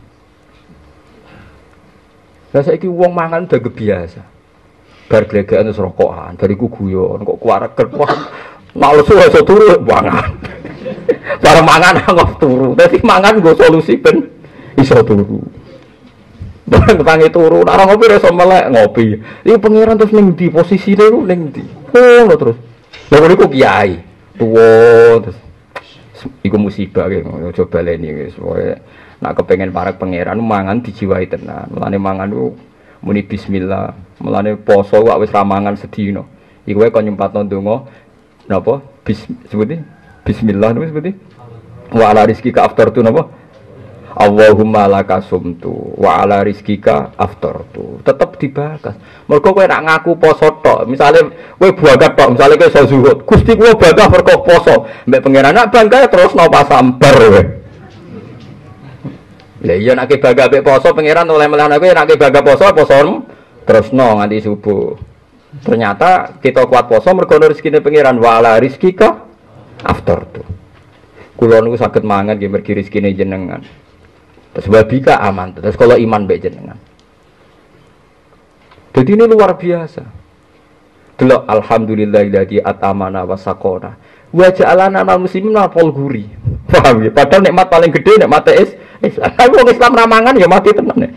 Lah saiki wong mangan udah kebiasa. Bar gregekan wis rokokan, bariku guyon, kok kuwareget wah males iso turu mangan. Bareng mangan kok turu. Dadi mangan nggo solusi ben iso turu. Bareng tangi turu, nek ngopi iso melek ngopi. Iki pangeran terus ning ndi posisine ku ning ndi? Oh, terus. Lah niku kiai. Tuwa terus iku musibah ki aja baleni wis pokoke nak kepengen parek pangeran mangan dijiwai tenan. Mulane mangan ku muni bismillah. Mulane poso kok wis ra mangan sedina. Iku wae kon nyempatno ndonga napa? Bis sebuti bismillah niku sebuti. Wa ala rizki ka aftar tu napa? Allahumma laka sumtu wa ala rizkika aftartu. Tetep dibahas. Mergo kowe nak ngaku poso tok, misale kowe bagat tok, misale kowe iso zuhud. Gusti kula bangga mergo poso. Mbek pangeran nak bangga terus napa sambar kowe. Lah iya nek bangga mbek poso pangeran oleh melehana kowe nek bangga poso posomu terusno nganti subuh. Ternyata kita kuat poso mergo rezekine pangeran wa ala rizkika aftartu. Kula niku saged mangan nggih mergi rezekine jenengan. Terus babika aman, terus kalau iman baik jenengan. Jadi ini luar biasa. Delok alhamdulillahilladzi atamana wa saqona. Wa ja'alana muslimin pol guri. Paham ya? Padahal nikmat paling gede nikmat is Islam. Tapi wong Islam ramangan ya mati tenan ya.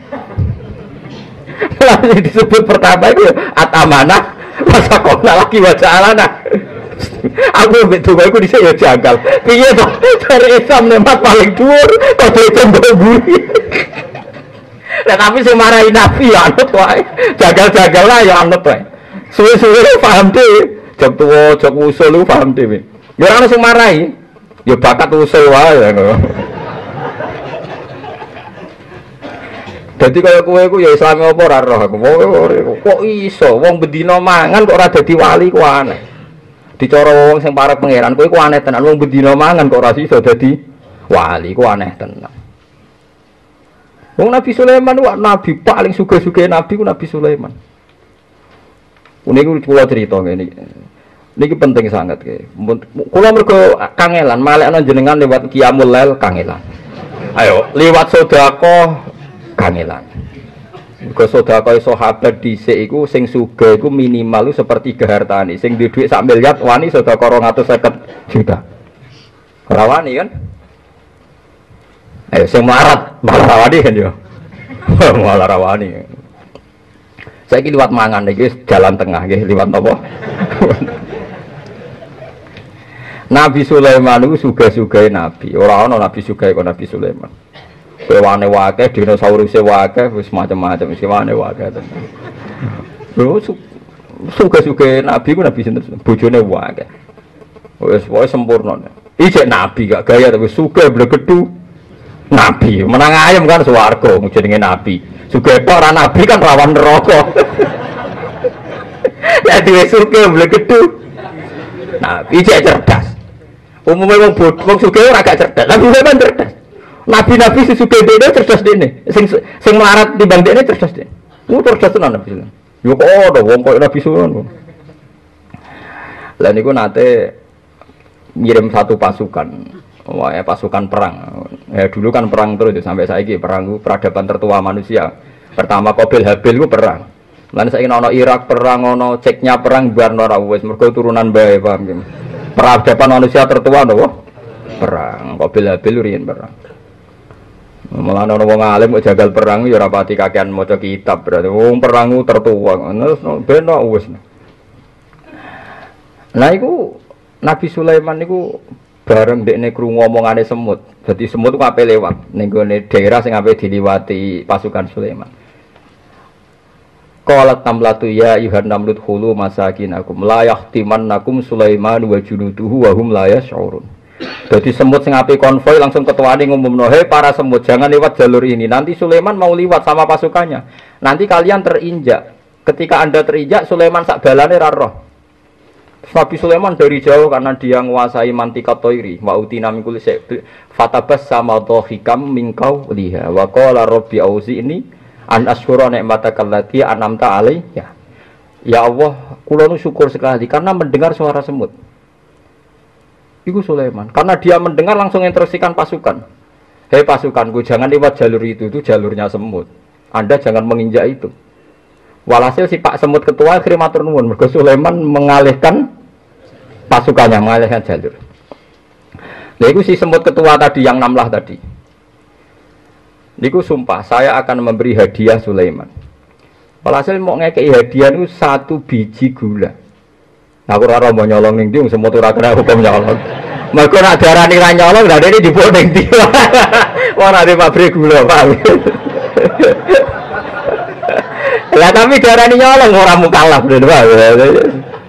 Lalu disebut pertama itu atamana wa saqona lagi wa ja'alana. Aku betul aku di saya jagal. Piye to? Cari Islam nikmat paling dhuwur kok coba buri. Lah tapi sing marahi Nabi ya anut wae. Jagal-jagal lah ya anut wae. Suwe-suwe paham dhewe. Jog tuwa, jog usul lu paham dhewe. Ya ora ono sing marahi. Ya bakat usul wae ngono. Dadi kaya kowe iku ya Islam apa ora roh aku. Kok iso wong bendina mangan kok ora dadi wali ku aneh. Dicara wong sing parek pangeran kowe ku aneh tenan wong bendina mangan kok ora iso dadi wali ku aneh tenan. Wong Nabi Sulaiman ku nabi paling sugih-sugih nabi ku Nabi Sulaiman. Niku kula crita ngene. Niki penting sangat nggih. Kula mergo kangelan malekno jenengan lewat qiyamul lail kangelan. Ayo liwat sedekah kangelan. Mergo sedekah sahabat dhisik iku sing sugih iku minimal sepertiga hartane. Sing duwe dhuwit sak miliar wani sedekah dua ratus lima puluh juta. Ora wani kan? Ayo sing marat malah rawani kan yo. Malah rawani. Saiki liwat mangan iki jalan tengah nggih liwat napa? Nabi Sulaiman itu sugih-sugih nabi. Ora ana nabi sugih kok Nabi Sulaiman. Kewane wae, dinosaurus wae, wis macam-macam wis kewane wae tenan. Lho sugih-sugih nabi ku nabi sinten? Bojone wae. Wis wae sempurna. Iki nabi gak gaya tapi sugih blegedu. Nabi, menang ayam kan swarga jenenge nabi. Sugih tok ora nabi kan rawan neraka. Ya dhewe sugih blegedu. Nabi cek cerdas. Umumnya wong bodoh, wong sugih ora gak cerdas. Nabi memang cerdas. Nabi-nabi sesugih dene cerdas dene. Sing sing melarat timbang dene cerdas dene. Ku cerdas tenan Nabi. Yo kok ada wong kok Nabi Sulaiman. Lah niku nate ngirim satu pasukan. Wah, ya, pasukan perang. Ya dulu kan perang terus ya, sampai saiki perang peradaban tertua manusia. Pertama Qabil Habil ku perang. Lan saiki ana Irak perang, ana Ceknya perang barno ora wis mergo turunan bae paham ya. Peradaban manusia tertua nopo? Perang. Qabil Habil riyen perang. Malah ana wong alim kok jagal perang ya ora pati kakean maca kitab berarti wong perang ku tertua. Terus ben wis. Nah iku Nabi Sulaiman niku bareng dekne krungu omongane semut. Dadi semut ku ape lewat ning gone daerah sing ape diliwati pasukan Sulaiman. Qalat tamlatu ya ayuhan namlut khulu masakinakum la yahtimannakum Sulaiman wa junuduhu wa hum la yash'urun. Dadi semut sing ape konvoi langsung ketuane ngumumno, "Hei para semut, jangan lewat jalur ini. Nanti Sulaiman mau liwat sama pasukannya. Nanti kalian terinjak. Ketika Anda terinjak, Sulaiman sak balane ra roh." Nabi Sulaiman dari jauh karena dia menguasai mantikat toiri wa utina min kulli syai' fatabas sama dhahikam minkau liha wa qala rabbi auzi ini an asykura ni'mataka allati an'amta alayya. Ya Allah, kula nu syukur sekali karena mendengar suara semut. Iku Sulaiman, karena dia mendengar langsung instruksikan pasukan. Hei pasukanku, jangan lewat jalur itu, itu jalurnya semut. Anda jangan menginjak itu. Walhasil si Pak Semut ketua akhirnya matur nuwun mergo Sulaiman mengalihkan pasukannya, mengalihkan jalur. Nah itu si semut ketua tadi yang namlah tadi. Niku sumpah saya akan memberi hadiah Sulaiman. Walhasil mau ngekei hadiah itu satu biji gula. Aku ora mau nyolong ning ndi semut ora kena hukum nyolong. Mergo nek diarani ra nyolong lha dene dipuk ning ndi. Ora ada pabrik gula, Pak. Lah tapi diarani nyolong ora mukallaf lho, Pak.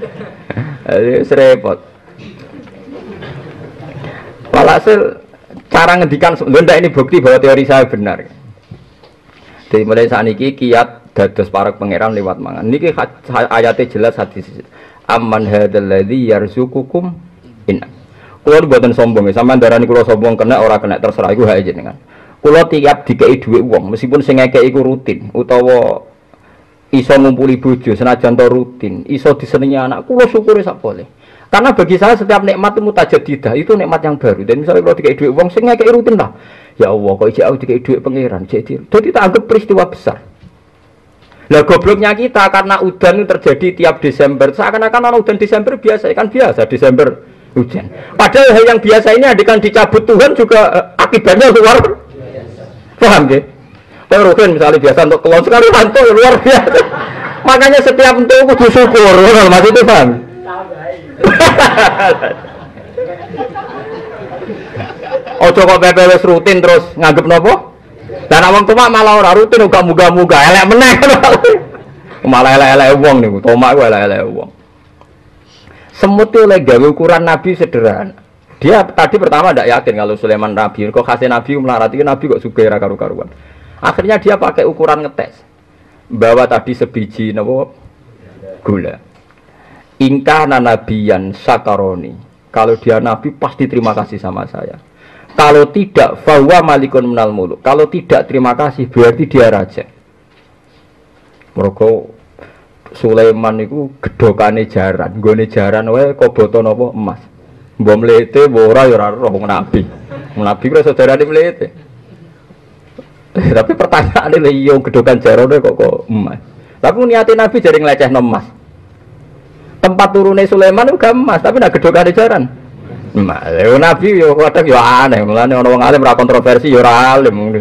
Jadi repot. Walhasil cara ngendikan ndak ini bukti bahwa teori saya benar. Dari mulai saat ini kiat dados para pangeran lewat mangan. Niki ayatnya jelas hadis. Amman hadzal ladzi yarzuqukum in. Kulo mboten sombong, sampean darani kulo sombong kena ora kena terserah iku hak jenengan. Kulo tiap dikei dhuwit wong, meskipun sing ngekeki iku rutin utawa iso ngumpuli bojo senajan to rutin, iso disenengi anak, kulo syukuri sak boleh. Karena bagi saya setiap nikmat itu mutajadidah, itu nikmat yang baru. Dan misalnya kalau dikei dhuwit wong sing ngekeki rutin lah. Ya Allah, kok iki aku dikei dhuwit pangeran, jadi dadi tak anggap peristiwa besar. Lah gobloknya kita karena udan itu terjadi tiap Desember. Seakan-akan orang udan Desember biasa, kan biasa Desember hujan. Padahal hal yang biasa ini akan dicabut Tuhan juga eh, akibatnya luar biasa. Paham ya? Kalau misalnya biasa untuk kelon sekali mantu luar biasa. Makanya setiap untuk kudu syukur, maksudnya paham? Ojo kok pepe wis rutin terus nganggep nopo? Dan awang tomak malah ora rutin uga muga-muga elek meneh. Malah elek-elek wong niku, tomak ku elek-elek wong. Semut itu oleh gawe ukuran Nabi sederhana. Dia tadi pertama tidak yakin kalau Sulaiman Nabi, kok kasih Nabi melarati Nabi kok suka ra karu-karuan. Akhirnya dia pakai ukuran ngetes. Bawa tadi sebiji napa gula. Ingka nabiyan sakaroni. Kalau dia Nabi pasti terima kasih sama saya. Kalau tidak, fahuwa malikun minal muluk. Kalau tidak terima kasih, berarti dia raja. Mereka Sulaiman itu gedokane jaran, nggone jaran wae kok boto napa emas. Mbok mlete ora ya ora roh nabi. Nabi kok saudarane mlete. Tapi pertanyaane lho iya gedokan jarane kok kok emas. Tapi niate Nabi jare nglecehno emas. Tempat turune Sulaiman itu gak emas, tapi nak gedokane jaran. Emas. Lha Nabi yo kadang yo aneh, mulane ana wong alim ora kontroversi yo ora alim.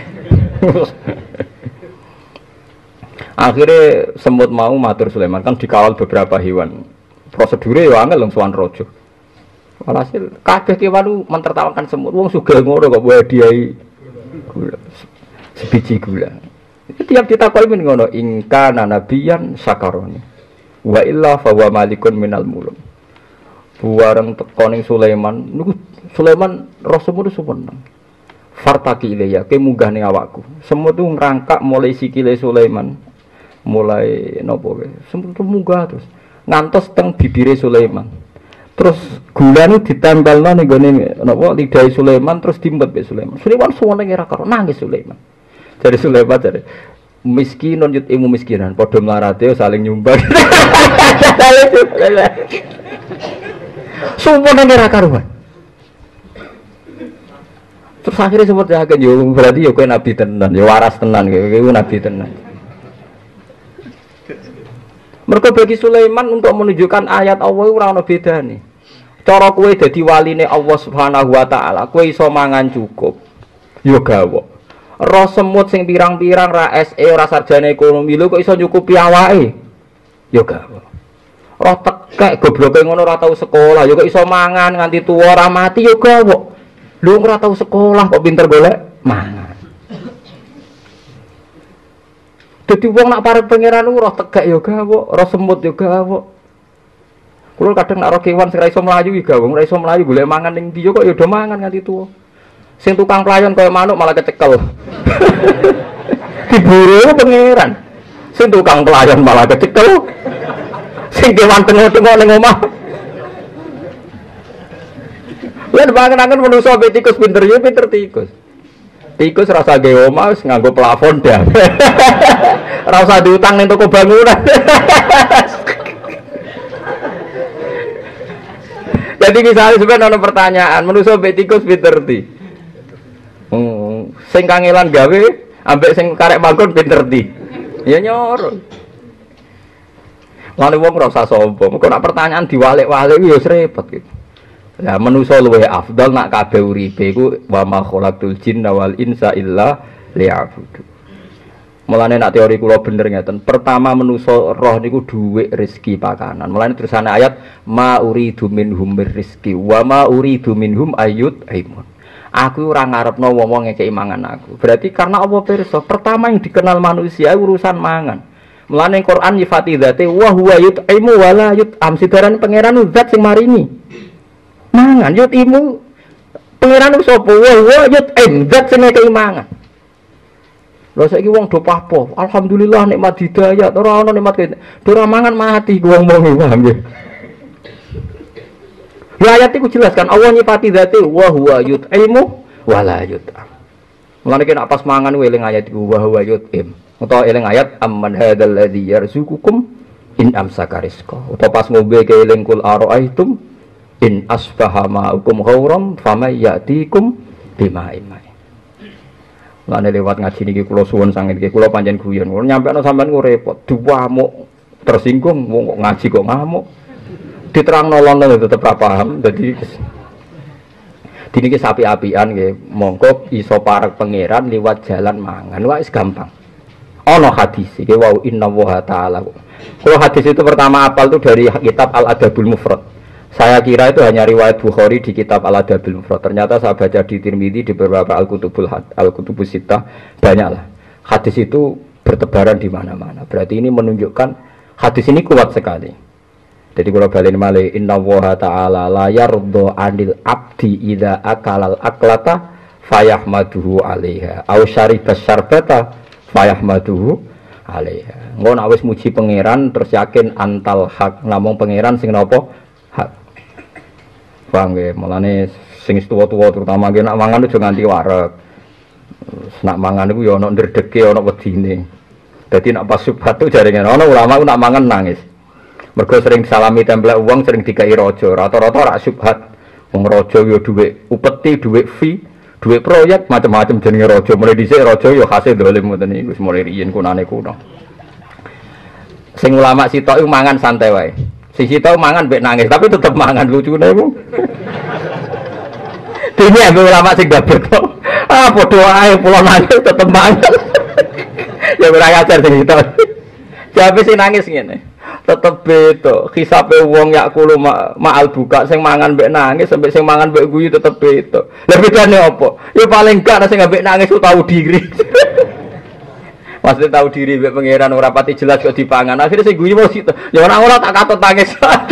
Akhirnya semut mau matur Sulaiman kan dikawal beberapa hewan. Prosedure yo angel wong sowan raja. Walhasil kabeh kewan mentertawakan semut. Wong sugih ngono kok wae diai gula. Sebiji gula. Tiap ditakoki men ngono, ingka nabiyan sakaroni. Wa illa fa wa malikun minal muluk. Buareng teko ning Sulaiman, niku Sulaiman roh semut suweneng. Fartaki ilayya, ke munggah ning awakku. Semut itu ngrangkak mulai sikile Sulaiman. Mulai nopo wae. Semut itu munggah terus ngantos teng bibire Sulaiman. Terus gula itu ditempelno ning gone napa lidahe Sulaiman terus dimpet be Sulaiman. Sulaiman suwenenge ra karo nangis Sulaiman. Jadi Sulaiman dari miskinun yut ilmu miskinan, padha mlarate saling nyumbang. Suwenenge ra karuan. Terus akhirnya seperti akan yo berarti yo kowe nabi tenan, yo waras tenan kowe nabi tenan. Mergo bagi Sulaiman untuk menunjukkan ayat Allah ora ana bedane. Cara kowe dadi waline Allah Subhanahu wa taala, kowe iso mangan cukup. Yo gawok. Roh semut sing pirang-pirang ra S E ora sarjana ekonomi lho kok iso nyukupi awake. Yo gawok. Roh tekek gobloke ngono ora tau sekolah, yo kok iso mangan nganti tuwa ora mati yo gawok. Lho ora tau sekolah kok pinter golek mangan. Dadi wong nak parek pangeran roh tegak ya gawok, roh semut ya gawok. Kulo kadang nak roh kewan sing ra iso mlayu iki gawok, ora iso mlayu golek mangan ning ndi yo kok ya do mangan nganti tuwa. Sing tukang pelayan kaya manuk malah kecekel. Diburu pangeran. Sing tukang pelayan malah kecekel. Sing kewan tengok-tengok ning omah. Lan bangun-bangun manusa be tikus pinter yo pinter tikus. Tikus rasa gawe omah wis nganggo plafon dah. Ora usah diutang ning toko bangunan. Jadi misalnya sebenarnya ada pertanyaan, manusia be tikus pinter ti. Hmm, sing kangelan gawe ambek sing karek manggon pinter ti. Ya nyoro. Lan wong ora usah sombong. Kok nak pertanyaan diwalik-walik yo repot gitu. Ya manusa luwih afdal nak kabeh uripe iku wa ma khalaqtul jinna wal insa illa liya'budu. Mulane nak teori kula bener ngeten. Pertama manusa roh niku dhuwit rezeki pakanan. Mulane terusane ayat ma uridu minhum rizqi wa ma uridu minhum ayyut aimun. Aku ora ngarepno wong-wong ngekeki mangan aku. Berarti karena Allah pirsa, pertama yang dikenal manusia urusan mangan. Mulane Quran nyifati dzate wa huwa yut'imu wa la yut'am. Sidaran pangeran zat sing maringi. Mangan yutimu Pangeran itu sapa? Wa yut endat sing ngekeki mangan. Lha saiki wong do papo. Alhamdulillah nikmat hidayah, ora ana nikmat kene. Ora mangan mati wong wong paham nggih. Ya ayat iku jelaskan Allah nyipati dzate wa huwa yut'imu wa la yut'am. Mulane nek pas mangan eling ayat iku wa huwa yut'im. Utawa eling ayat amman hadzal ladzi yarzuqukum in amsaka rizqa. Utawa pas ngombe keling kul ara'aitum in asbaha ma'ukum ghauram famay ya'tikum bima'in ma'in. Lane lewat ngaji niki kula suwun sanget iki kula pancen guyon. Kula nyampekno sampean ku repot, duamuk tersinggung wong kok ngaji kok ngamuk. Diterangno lono tetep ra paham. Dadi diniki sapi-apian nggih, monggo iso parek pangeran liwat jalan mangan. Wis gampang. Ana hadis iki wau innallaha ta'ala. Kalau hadis itu pertama apal itu dari kitab Al-Adabul Mufrad. Saya kira itu hanya riwayat Bukhari di kitab Al-Adabul Mufrad. Ternyata saya baca di Tirmidzi, di beberapa Al-Kutubul Al-Kutubus Sittah, banyaklah. Hadis itu bertebaran di mana-mana. Berarti ini menunjukkan hadis ini kuat sekali. Jadi kalau balik malih innallaha ta'ala la yardha 'anil 'abdi idza akalal aklata fayahmaduhu 'alaiha aw syaribas syarbata fayahmaduhu 'alaiha. Engko nek wis muji pangeran terus yakin antal hak, namung pangeran sing napa hak. Paham nggih? Mulane sing tuwa-tuwa terutama nggih nek mangan aja nganti wareg. Nek mangan iku ya ana ndredege ana wedine. Dadi nek pas subhat itu jaringan ana ulama ku nek mangan nangis. Mergo sering salami templek uang, sering dikai raja. Rata-rata rak subhat. Wong raja yo dhuwit upeti, dhuwit fee, dhuwit proyek macam-macam jenenge raja. Mulai dhisik raja yo khase dolim ngoten niku wis mulai riyen kunane kuno. Sing ulama sitok iku mangan santai wae. Sing sitok mangan mbek nangis, tapi tetep mangan lucune iku. Dene ambek ulama sing gablek kok. Ah padha wae pulau nangis tetep mangan. Ya ora ngajar sing sitok. Jabe sing nangis ngene. Tetep beda, hisabe wong yak kulo ma'al buka sing mangan mbek nangis sampai sing mangan mbek guyu tetep beda. Lah bedane apa? Ya paling gak sing mbek nangis ku tahu diri. Maksudnya tahu diri mbek pangeran ora pati jelas kok dipangan. Akhire sing guyu mesti ya ora-ora tak katut nangis.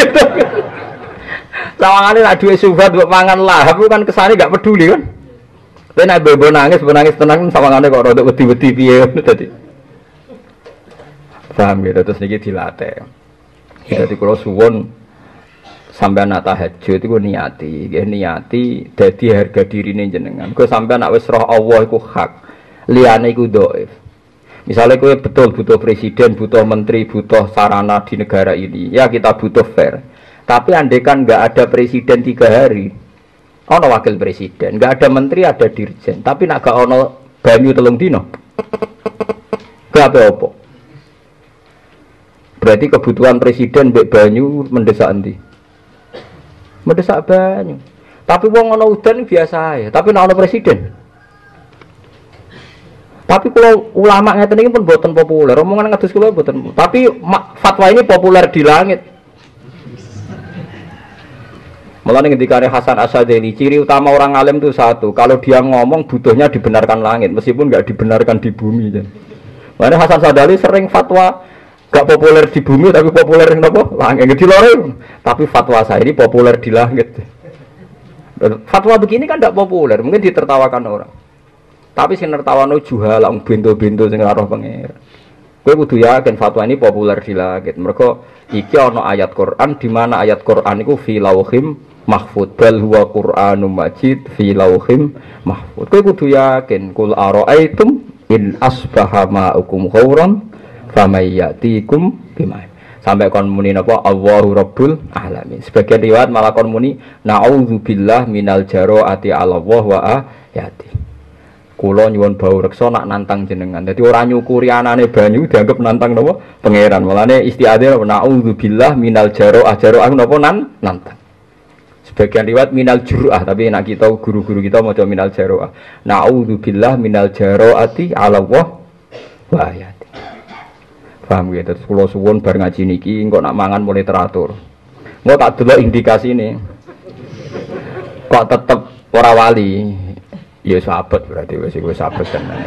Sawangane nek duwe subhat mbok mangan lah, aku kan kesane gak peduli kan. Tapi nek bebo nangis, nangis tenang sawangane kok rada wedi-wedi piye dadi. Paham gitu, terus niki dilatih. Jadi kalau suwon sampai anak tahajud itu niati, gak niati, jadi harga diri ini jenengan. Kau sampai anak wis roh Allah itu hak, liane itu doif. Misalnya kau betul butuh presiden, butuh menteri, butuh sarana di negara ini, ya kita butuh fair. Tapi andekan nggak ada presiden tiga hari, ono wakil presiden, nggak ada menteri, ada dirjen. Tapi nak gak ono banyu telung dino, gak apa-apa. Berarti kebutuhan presiden mbek banyu mendesak endi? Mendesak banyu. Tapi wong ana udan biasa ya, tapi nek ana presiden. Tapi kalau ulama ngeten iki pun boten populer, omongan ngados kula boten. Tapi fatwa ini populer di langit. Mulane ngendikane Hasan Asyadzali, ciri utama orang alim itu satu, kalau dia ngomong butuhnya dibenarkan langit meskipun enggak dibenarkan di bumi. Mulane Hasan Asyadzali sering fatwa gak populer di bumi tapi populer di apa? Langit di lore. Tapi fatwa saya ini populer di langit. Fatwa begini kan tidak populer, mungkin ditertawakan orang. Tapi sing nertawano juhala bento-bento sing ora roh pangeran. Kowe kudu yakin fatwa ini populer di langit. Mergo iki ana ayat Quran di mana ayat Quran iku fi lauhim mahfuz. Bal huwa Qur'anum Majid fi lauhim mahfuz. Kowe kudu yakin kul ara'aitum in asbaha ma'ukum ghauran famayyatikum bima. Sampai kon muni napa Allahu Rabbul Alamin. Sebagian riwayat malah kon muni na'udzubillah minal jaraati 'ala Allah wa ayati. Kula nyuwun bau reksa nak nantang jenengan. Dadi ora nyukuri anane banyu dianggap nantang napa pangeran. Mulane isti'adzah na'udzubillah minal jaraah jaraah napa nan nantang. Sebagian riwayat minal jur'ah, tapi nak kita guru-guru kita maca minal jaraah. Na'udzubillah minal jaraati 'ala Allah wa ayati. Paham gitu, terus kula suwun bar ngaji niki engko nak mangan mulai teratur. Engko tak delok indikasine. Kok tetep ora wali. Ya sahabat berarti wis iku sahabat tenan.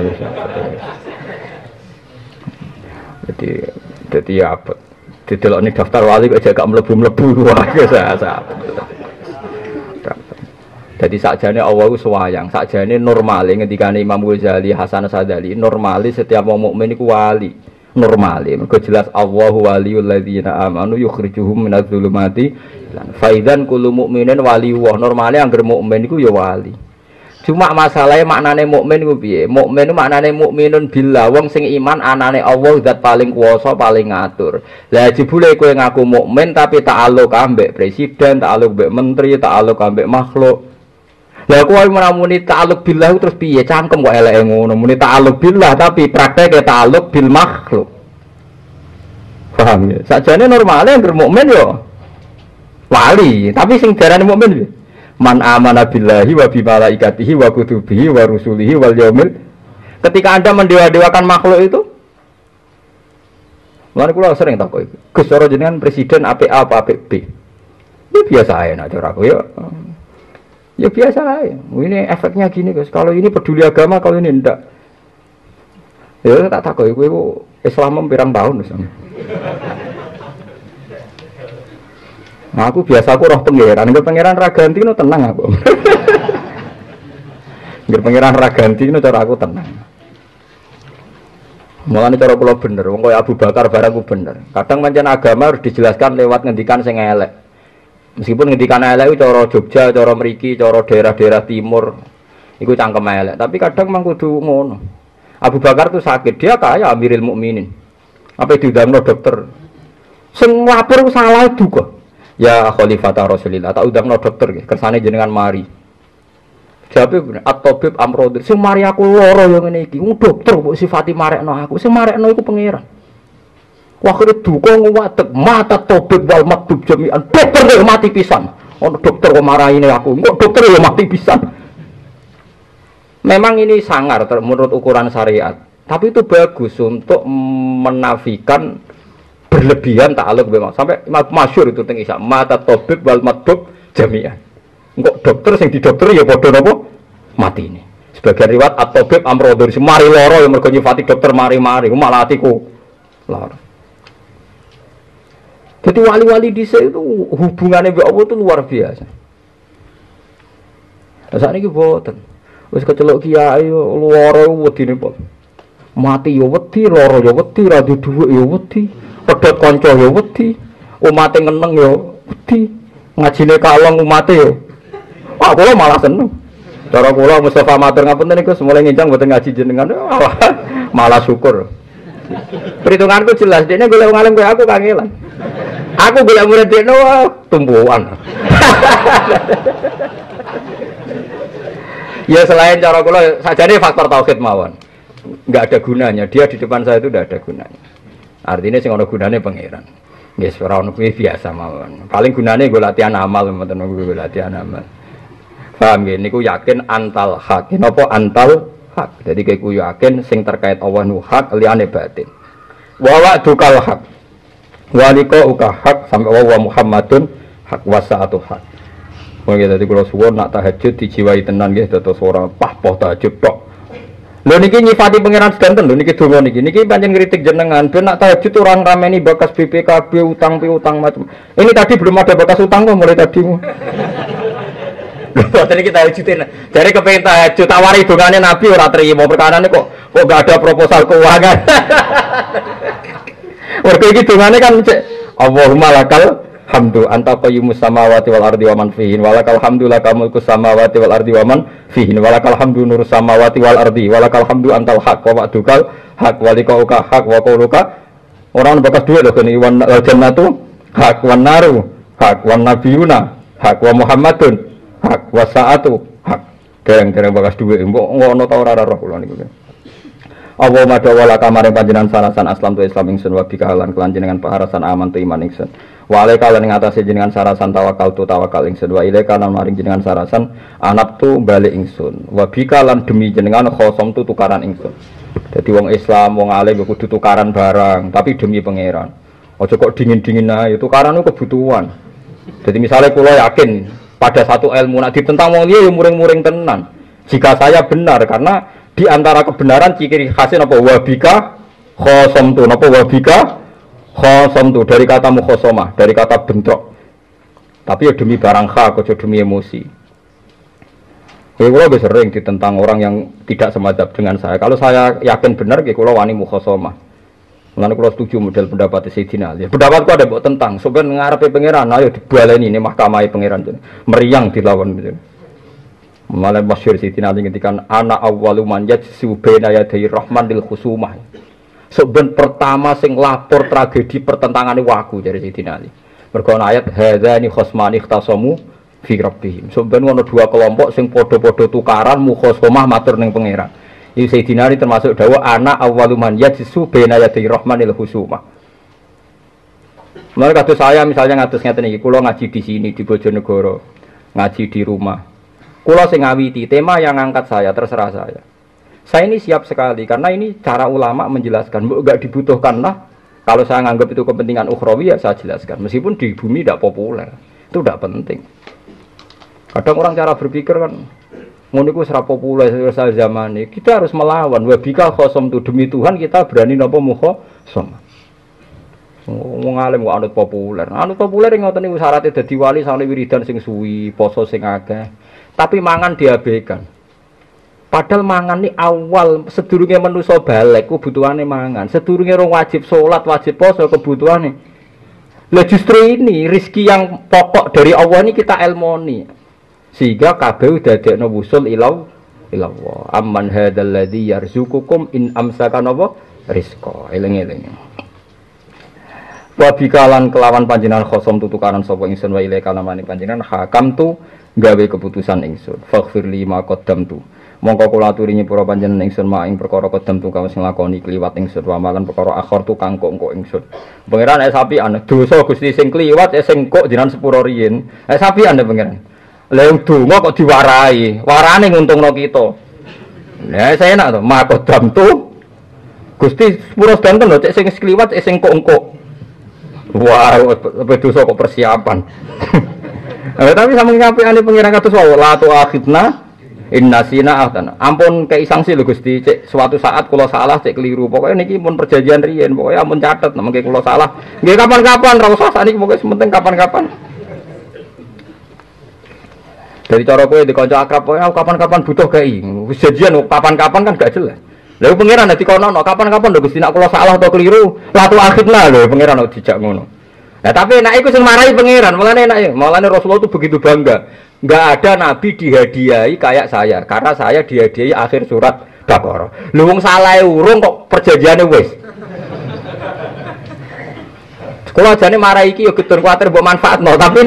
Jadi jadi apa? Didelok ning daftar wali kok gak mlebu-mlebu wae sahabat. Jadi sakjane Allah ku sewayang, sakjane normale ngendikane Imam Ghazali, Hasan Sadali, normale setiap wong mukmin iku wali. Normale mergo jelas Allahu waliyul ladzina amanu yukhrijuhum minadz zulumati fa idzan kullu mu'minin waliyullah. Normale anggere mukmin iku ya wali. Cuma masalahnya maknane mukmin ku piye? Mukmin itu maknane mukminun billah, wong sing iman anane Allah zat paling kuwasa, paling ngatur. Lah jebule kowe ngaku mukmin tapi ta'alluq ambek presiden, ta'alluq ambek menteri, ta'alluq ambek makhluk. Lah kowe muni ta'alluq billah terus piye? Cangkem kok eleke ngono. Muni ta'alluq billah tapi prakteke ta'alluq bil makhluk. Paham ya? Sakjane normale anggere mukmin yo wali, tapi sing darane mukmin piye? Man amana billahi wa bi malaikatihi wa kutubihi wa rusulihi wal yaumil. Ketika Anda mendewa-dewakan makhluk itu, lan kula sering takok iki. Gus cara jenengan presiden apik A apa apik B? Ya biasa ae nek cara aku ya. Ya biasa ae. Ini efeknya gini Gus. Kalau ini peduli agama, kalau ini ndak. Ya tak takok kowe Islam pirang tahun Gus. Nah, aku biasa aku roh pangeran, nggak pangeran raganti no tenang aku. Nggak pangeran raganti no cara aku tenang. Mulane cara kula bener, wong kaya Abu Bakar barangku bener. Kadang pancen agama harus dijelaskan lewat ngendikan sing elek. Meskipun ngendikan elek itu cara Jogja, cara mriki, cara daerah-daerah timur, iku cangkem elek. Tapi kadang mang kudu ngono. Abu Bakar tuh sakit, dia kaya Amirul Mukminin. Apa diundangno dokter? Sing lapor salah duka. Ya Khalifata Rasulillah, tak undangno dokter kersane jenengan mari. Jawabe at-tabib amrodir. Sing mari aku lara yo ngene iki. Wong dokter kok sifati marekno aku. Sing marekno iku pangeran. Wakhire duka nguwatek mata tabib wal matbub jami'an. Dokter yo mati pisan. Ono dokter kok marahine aku. Kok dokter yo mati pisan. Memang ini sangar menurut ukuran syariat. Tapi itu bagus untuk menafikan berlebihan ta'aluk memang sampai masyhur itu teng Isya mata tabib wal matbub jami'an. Engko dokter sing didokter ya padha napa mati ini. Sebagian riwayat at-tabib amrodur semari lara ya mergo nyifati dokter mari-mari malah atiku lara. Jadi wali-wali dhisik itu hubungannya mbek Allah itu luar biasa. Lah sakniki boten. Wis kecelok kiai lara wedine kok. Mati ya wedi, lara ya wedi, ra duwe ya wedi. Pedot kanca ya wedi, umate ngeneng ya wedi, ngajine kalong umate ya. Wah, kula malah seneng. Cara kula Mustafa matur ngapunten niku semule ngincang mboten ngaji jenengan. Malah syukur. Perhitunganku jelas, dekne golek wong alim koyo aku kangelan. Aku golek murid dekne tumpuan. Ya selain cara kula sajane faktor tauhid mawon. Enggak ada gunanya, dia di depan saya itu tidak ada gunanya. Artinya sing ana gunane pangeran. Nggih ora ono kuwi biasa mawon. Paling gunane gue latihan amal, mboten gue latihan amal. Paham nggih niku yakin antal hak. Napa antal hak? Jadi kayak ku yakin sing terkait Allah nu hak liyane batin. Wa wa'dukal hak. Wa liqa'uka hak sampai wa Muhammadun hak wasaatu hak. Monggo dadi kula suwun nak tahajud dijiwai tenan nggih dados ora pah-pah tahajud tok. Lho niki nyifati pangeran sedanten lho niki donga niki. Niki pancen kritik jenengan ben nak tahajud orang rameni bakas B P K B utang piutang macam. Ini tadi belum ada bakas utang kok mulai tadi. Lho boten iki tahajudin. Jare kepengin tahajud tawari dongane Nabi ora trimo perkarane kok kok enggak ada proposal keuangan. Mergo iki dongane kan cek Allahumma lakal hamdu anta qayyumus samawati wal ardi wa man fihin walakal hamdu lakal mulkus samawati wal ardi wa man fihin walakal hamdu nurus samawati wal ardi walakal hamdu antal haq wa wa'dukal haq walikauka haq wa qauluka. Orang bakas duit lho kene wan jannatu haq wan naru haq wan nabiyuna haq wa muhammadun haq wa saatu haq. Dereng-dereng bakas duit mbok ngono ta ora roh kula niku. Allahumma dawala kamaring panjenengan sarasan aslam tu Islam ingsun wa bikalan kelan jenengan paharasan aman tu iman ingsun. Wa alaika lan ing atase jenengan sarasan tawakal tu tawakal ingsun wa ilaika lan maring jenengan sarasan anap tu bali ingsun. Wa bikalan demi jenengan khosom tu tukaran ingsun. Dadi wong Islam wong alim kudu tukaran barang tapi demi pangeran. Aja kok dingin-dingin ae tukaran itu kebutuhan. Jadi misalnya kula yakin pada satu ilmu nak ditentang wong liya ya muring-muring tenan. Jika saya benar karena di antara kebenaran ciri khasnya apa wabika khosam tu apa wabika khosam tu dari kata mukhosomah dari kata bentrok tapi ya demi barang hak aja demi emosi Ya kula wis sering ditentang orang yang tidak semadzhab dengan saya. Kalau saya yakin benar nggih kula wani mukhasomah. Mulane kula setuju model pendapat Sayyidina Ali. Pendapatku ada mbok tentang, sampeyan ngarepe pangeran ayo dibaleni ini mahkamah pangeran. Meriang dilawan gitu. Mulane masyhur Sayyidina Ali ngendikan ana awwalu man yajsu baina yaday rahman lil khusumah. Sebenarnya pertama sing lapor tragedi pertentangane waku dari Sayyidina Ali. Mergo ayat hadzani khosmani ikhtasamu fi rabbihim. Sebenarnya ana dua kelompok sing padha-padha tukaran mukhasomah matur ning pangeran. Iki Sayyidina Ali termasuk dawuh ana awwalu man yajsu baina yaday rahmanil khusumah. Mulai kados saya misalnya ngatus ngeten iki, kula ngaji di sini di Bojonegoro, ngaji di rumah. Kula sing ngawiti tema yang angkat saya terserah saya. Saya ini siap sekali karena ini cara ulama menjelaskan, enggak dibutuhkan lah. Kalau saya nganggap itu kepentingan ukhrawi ya saya jelaskan. Meskipun di bumi tidak populer, itu tidak penting. Kadang orang cara berpikir kan ngono iku ora populer sak zaman ini. Kita harus melawan wabika khosom tu demi Tuhan kita berani napa mukhasam. Wong alim kok anut populer. Anut populer ngoten niku syaratnya dadi wali sane wiridan sing suwi, poso sing akeh. Tapi mangan diabaikan. Padahal mangan ini awal sedurunge manusa balik kebutuhane mangan. Sedurunge rong wajib salat, wajib poso kebutuhane. Lah justru ini rezeki yang pokok dari Allah ini kita elmoni. Sehingga kabeh dadekno wusul ilaw ilawah. Amman hadzal ladzi yarzuqukum in amsaka napa rizqa. Eling-eling. Wa bikalan kelawan panjenengan khosom tutukaran sapa ingsun wa ilaika lamane panjenengan hakam tu gawe keputusan ingsun. Faghfir li ma qaddamtu. Mongko kula aturi nyepura panjenengan ingsun mak ing perkara qaddamtu kang sing lakoni kliwat ingsun wa malan perkara akhir tu kang kok engko ingsun. Pangeran ae sapi ana dosa Gusti sing kliwat sing kok jenengan sepuro riyin. Ae sapi ana pangeran. Lah yang donga kok diwarai, warane nguntungno kita. Lah saya enak to, makodam tu. Gusti sepuro danten lho cek sing sekliwat sing engko-engko. Wah, apa dosa kok persiapan. Eh, tapi sama nyapiane pengiran kados wae la tu akhidna innasina ahtana. Ampun kei sanksi lho Gusti, cek suatu saat kula salah cek keliru. Pokoke niki pun perjanjian riyen, pokoke ampun catet mengke kula salah. Nggih kapan-kapan ra usah saniki pokoke sementing kapan-kapan. Dari cara kowe di kanca akrab kowe kapan-kapan butuh kei. Wis janjian kapan-kapan kan gak jelas. Lha pangeran nek dikono kapan-kapan lho Gusti nek kula salah atau keliru, latu akhirna lho pangeran kok dijak ngono. Nah tapi enak iku sing marahi pangeran, mulane enak. Mulane Rasulullah itu begitu bangga. Enggak ada nabi dihadiahi kayak saya karena saya dihadiahi akhir surat Baqarah. Lho wong salahe urung kok perjanjiane wis. Kula jane marahi iki yo gedun kuwatir mbok manfaatno, tapi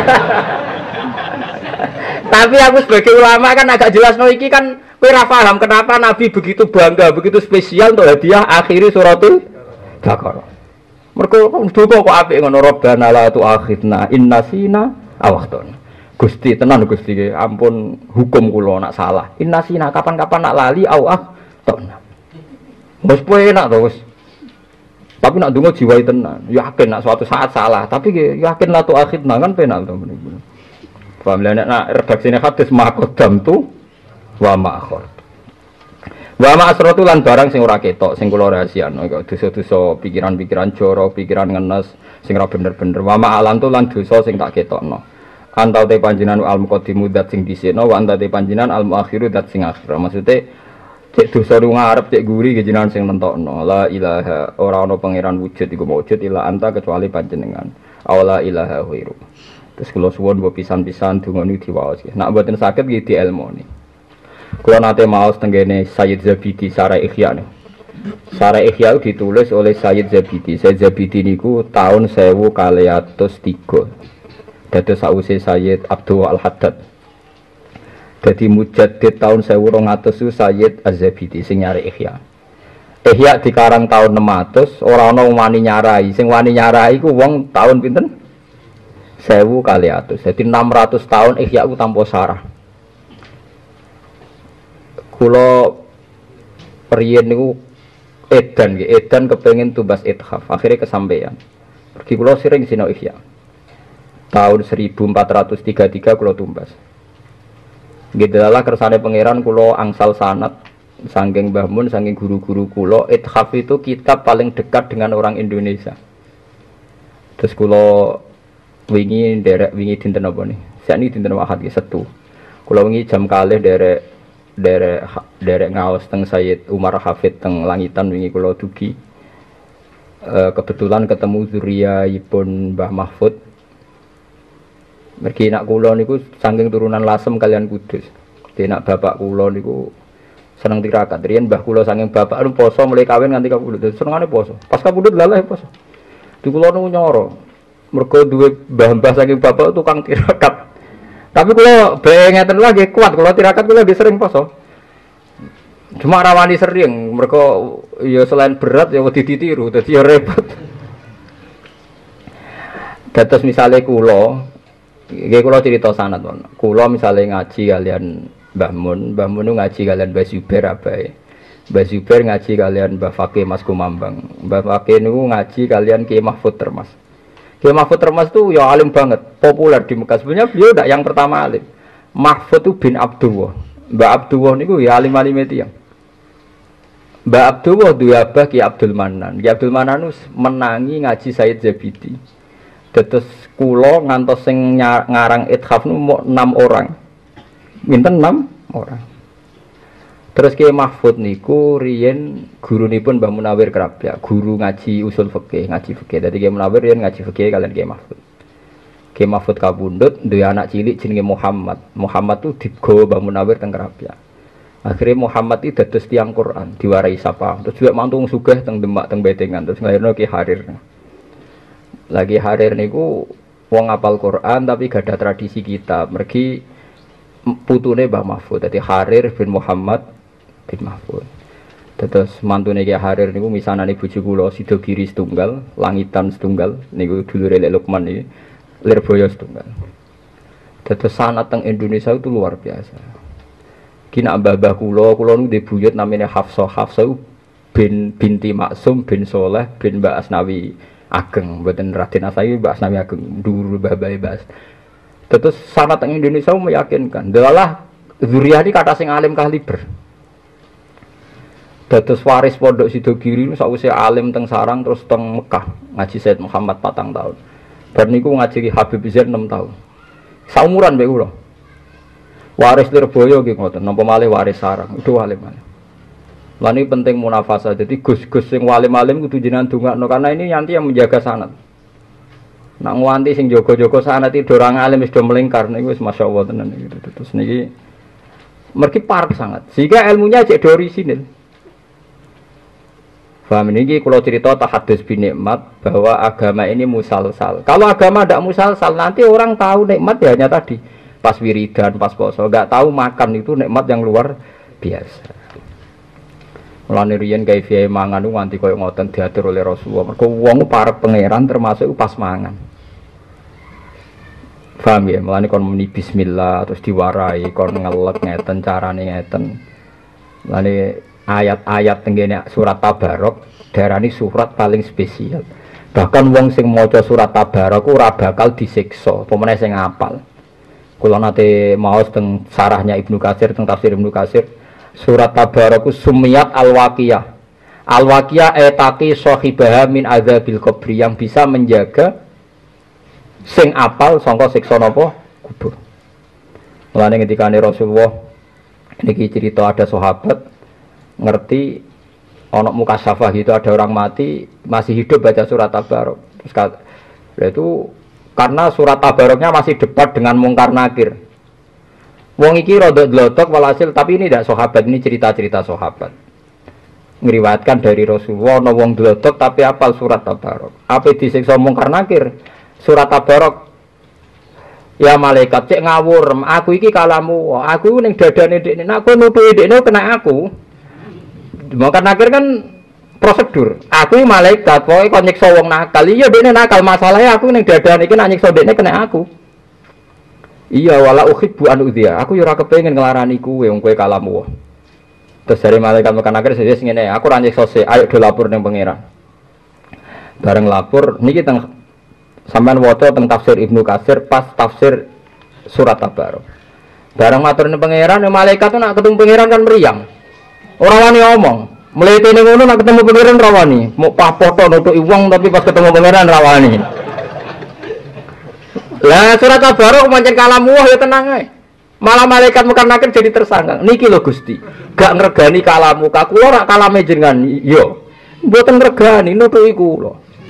tapi aku sebagai ulama kan agak jelas no iki kan kowe ora paham kenapa Nabi begitu bangga, begitu spesial untuk hadiah akhiri suratul Baqarah. Mergo ndonga kok apik ngono Rabbana la tu'akhidna in nasina aw akhtana. Gusti tenan Gusti ampun hukum kula nak salah. In nasina kapan-kapan nak lali aw akhtana. Wis enak to wis. Tapi nak ndonga jiwai tenan, yakin nak suatu saat salah, tapi yakin la tu'akhidna kan penak to meniki. Paham lah nak redaksine hadis maqaddam tu wa ma'akhir. Wa ma'asratu lan barang sing ora ketok, sing kula rahasiano kok dosa-dosa pikiran-pikiran jorok, pikiran ngenes sing ora bener-bener. Wa ma'alan tu lan dosa sing tak ketokno. Antau te panjenengan al muqaddimu dat sing dhisikno wa antau te panjenengan al muakhiru dat sing akhir. Maksude cek dosa lu ngarep cek guri ke jenengan sing nentokno. La ilaha ora ana pangeran wujud iku wujud ila anta kecuali panjenengan. Aula ilaha ghairu. Terus kula suwun mbok pisan-pisan donga niku diwaos. Nek mboten saged nggih dielmoni. Kula nate maos tenggene Sayyid Zabidi Syarah Ihya. Syarah Ihya ditulis oleh Sayyid Zabidi. Sayyid Zabidi niku tahun seribu kalih atus tiga. Dados sause Sayyid Abdul Al-Haddad. Dadi mujaddid tahun seribu dua ratus itu Sayyid Az-Zabidi sing nyari Ihya. Ihya dikarang tahun enam ratus, ora ana wani nyarai. Sing wani nyarai iku wong tahun pinten? Sewu kali atus, jadi enam ratus tahun Ihya ku tanpa sarah. Kulo periyen niku edan, edan kepengen tumbas ithaf, akhirnya kesampaian. Pergi kulo sering sinau Ihya. Tahun seribu empat ratus tiga puluh tiga kulo tumbas. Gitulah kersane pangeran kulo angsal sanad, saking Mbah Mun, saking guru-guru kulo. Ithaf itu kitab paling dekat dengan orang Indonesia. Terus kulo wingi nderek wingi dinten apa nih? Sakniki dinten Ahad iki Setu. Kula wingi jam kalih derek derek derek ngaos teng Sayyid Umar Hafid teng Langitan wingi kula dugi. E, kebetulan ketemu zuriyahipun Mbah Mahfud. Mergi nak kula niku saking turunan Lasem kalian Kudus. Dene nak bapak kula niku seneng tirakat. Riyen mbah kula saking bapak lu poso mulai kawin nganti kapundhut. Senengane poso. Pas kapundhut lalah poso. Di kula nu nyoro. Mergo duwe mbah-mbah saking bapak tukang tirakat. Tapi kula bae ngeten lagi kuat, kula tirakat kula lebih sering poso. Cuma rawani sering, mergo ya selain berat ya wedi ditiru, dadi ya repot. Dados misale kula, nggih kula cerita sanad mon. Kula misale ngaji kalian Mbah Mun, Mbah Mun ngaji kalian Mbah Zubair abae. Mbah Zubair ngaji kalian Mbah Fakih Mas Kumambang. Mbah Fakih niku ngaji kalian Ki Mahfud Termas. Ki Mahfud Termas itu ya alim banget, populer di Mekah. Sebenarnya beliau tidak yang pertama alim. Mahfud itu bin Abdullah. Mbah Abdullah niku ya alim-alim itu yang. Mbah Abdullah duwe abah Ki Abdul Manan. Ki Abdul Manan menangi ngaji Said Zabidi. Dados kula ngantos sing ngarang ithaf nu enam orang. Minten enam orang. Terus Ki Mahfud niku riyen gurunipun Mbah Munawir Krabya, guru ngaji usul fikih, ngaji fikih. Dadi Ki Munawir riyen ngaji fikih kalian Ki Mahfud. Ki Mahfud kabundut duwe anak cilik jenenge Muhammad. Muhammad tuh digawa Mbah Munawir teng Krabya. Akhirnya Muhammad itu dados tiyang Quran, diwarai sapa. Terus juga mantung sugih teng Demak teng Betengan, terus nglairno Ki Harir. Lagi Harir niku wong apal Quran tapi gak ada tradisi kita. Mergi putune Mbah Mahfud. Dadi Harir bin Muhammad bin Mahfud. Terus mantune Ki Harir niku misanane bojo kula Sidogiri setunggal, Langitan setunggal, niku dulure Lek Lukman iki, Lirboyo setunggal. Terus sanad teng Indonesia itu luar biasa. Kina mbah-mbah kula, kula niku dibuyut namanya Hafsah. Hafsah bin binti Maksum bin Soleh bin Mbak Asnawi Ageng, mboten Raden Asnawi Mbak Asnawi Ageng, dhuwur mbah-mbah Mbak. Terus sanad teng Indonesia meyakinkan, delalah zuriyah iki kata sing alim kaliber. Dados waris pondok Sidogiri niku sakwise alim teng sarang terus teng Mekah ngaji Said Muhammad patang tahun. Bar niku ngaji Habib Zain enam tahun. Saumuran mbek kula. Waris Lirboyo nggih ngoten, napa malih waris sarang, itu alim-alim. Lan iki penting munafasah. Jadi gus-gus sing alim-alim kudu jenengan dongakno karena ini nanti yang menjaga sanad. Nak nganti sing jaga-jaga sanad iki dorang alim wis do melingkar niku wis masyaallah tenan iki. Terus niki mergi parek sangat. Sehingga ilmunya cek do orisinil. Paham ini kalau cerita tahadus bin nikmat bahwa agama ini musalsal. Kalau agama tidak musalsal nanti orang tahu nikmat ya hanya tadi pas wiridan, pas poso, nggak tahu makan itu nikmat yang luar biasa. Mulane riyen gawe fiye mangan nganti koyo ngoten diatur oleh Rasulullah. Mergo wong parek pangeran termasuk pas mangan. Paham ya? Mulane kon muni bismillah terus diwarai, kon ngelek ngeten carane ngeten. Mulane ayat-ayat tenggene surat Tabarok darani surat paling spesial. Bahkan wong sing maca surat Tabarok ora bakal disiksa, pemene sing ngapal. Kula nate maos teng sarahnya Ibnu Katsir teng tafsir Ibnu Katsir, surat Tabarok sumiyat al-waqiyah. Al-waqiyah etaki sahibaha min adzabil qabri, yang bisa menjaga sing apal sangka siksa napa kubur. Mulane ketikane Rasulullah niki cerita ada sahabat ngerti ana mukasyafah gitu, ada orang mati masih hidup baca surat Tabarok. Terus kata, itu karena surat Tabaroknya masih debat dengan mungkar nakir. Wong iki rada dlotok walhasil, tapi ini tidak sahabat, ini cerita-cerita sahabat. Ngriwayatkan dari Rasulullah ana wong dlotok tapi apal surat Tabarok. Ape disiksa mungkar nakir? Surat Tabarok, ya malaikat cek ngawur, aku iki kalamu, aku ning dadane dekne, nek aku nutuki dekne kena aku. Mungkar nakir kan prosedur. Aku malaikat, pokoke kon nyiksa wong nakal. Iya dekne nakal, masalahnya aku ning dadane iki nek nyiksa dekne kena aku. Iya wala uhibbu an udhiya. Aku yo ora kepengin nglarani kuwe wong kowe kalamu. Terus dari malaikat mungkar nakir sesuk ngene, aku ora nyiksa sik, ayo do lapor ning pangeran. Bareng lapor niki teng sampean waca teng tafsir Ibnu Katsir pas tafsir surat Tabarok. Bareng matur ning pangeran, malaikat tuh nak ketemu pangeran kan meriang. Ora wani omong. Mletene ngono nak ketemu pangeran ra wani. Mau pah foto nutuki wong tapi pas ketemu pangeran ra wani. Lah surat Tabarok pancen kalam wah ya tenang ae. Malah malaikat mungkar nakir jadi tersangka. Niki lho Gusti, gak ngregani kalamu, kula ora kalame jenengan. Yo, mboten ngregani nutuki kula.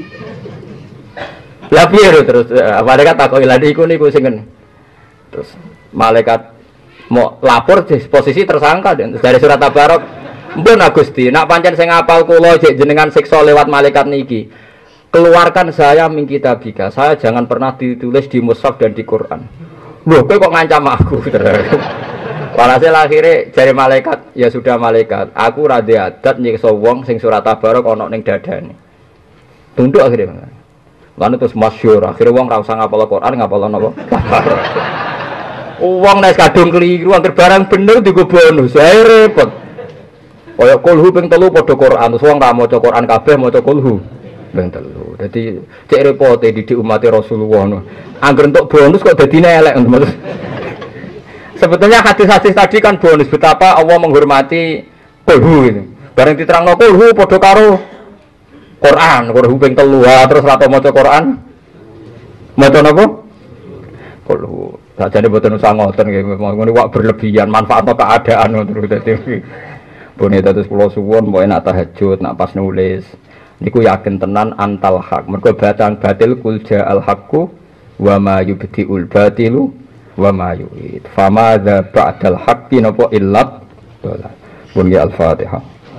Lah piye terus malaikat takoki lha niku niku sing terus malaikat mau lapor di posisi tersangka dari surat Tabarok. Mpun Gusti, nak pancen sing ngapal kula jek jenengan siksa lewat malaikat niki. Keluarkan saya min kitabika. Saya jangan pernah ditulis di mushaf dan di Quran. Loh, kowe kok ngancam aku? Walhasil akhirnya dari malaikat, ya sudah malaikat. Aku rada adat nyiksa wong sing surat Tabarok ana ning dadane. Tunduk akhirnya. Lan terus masyhur, akhirnya wong ra usah ngapal Quran, ngapal napa? Tabarok. Wong nek kadung keliru anggere barang bener digo bonus. Saya repot. Kaya kulhu ping telu padha Quran, terus wong ra maca Quran kabeh maca kulhu. Ping telu. Dadi cek repote didik umat Rasulullah no. Angger entuk bonus kok dadine elek. Sebetulnya hadis-hadis tadi kan bonus betapa Allah menghormati kulhu gitu. Bareng diterangno kulhu padha karo Quran, kulhu ping telu terus ra maca Quran. Maca napa? Kulhu. Sajane boten usah ngoten nggih, ngene wak berlebihan manfaatno keadaan terus dadi. Bone terus kula suwun pokoke nak tahajud, nak pas nulis niku yakin tenan antal hak. Mergo batang batil kul ja'al haqqu wa ma yubtiul batilu wa ma yu'id. Famadza ba'dal haqqi napa illat dolal. Pun ya Al-Fatihah.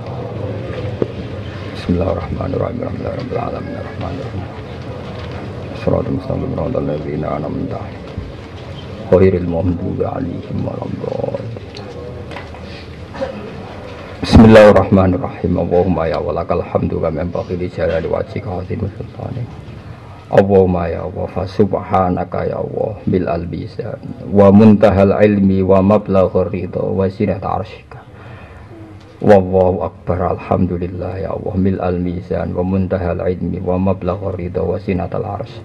Bismillahirrahmanirrahim. Alhamdulillahirabbil alamin arrahmanirrahim. Shiratal mustaqim shiratal ladzina an'amta 'alaihim ghairil maghdubi 'alaihim waladdallin. Bismillahirrahmanirrahim. Allahumma ya walakal hamdu kama yanbaghi li jalali wajhika wa 'azimi sultanik. Allahumma ya Allah fa subhanaka ya Allah bil albisan wa muntahal ilmi wa mablaghur ridha wa zinat arsyika. Wallahu akbar. Alhamdulillah ya Allah mil al mizan wa muntahal ilmi wa mablaghur ridha wa zinatal arsy.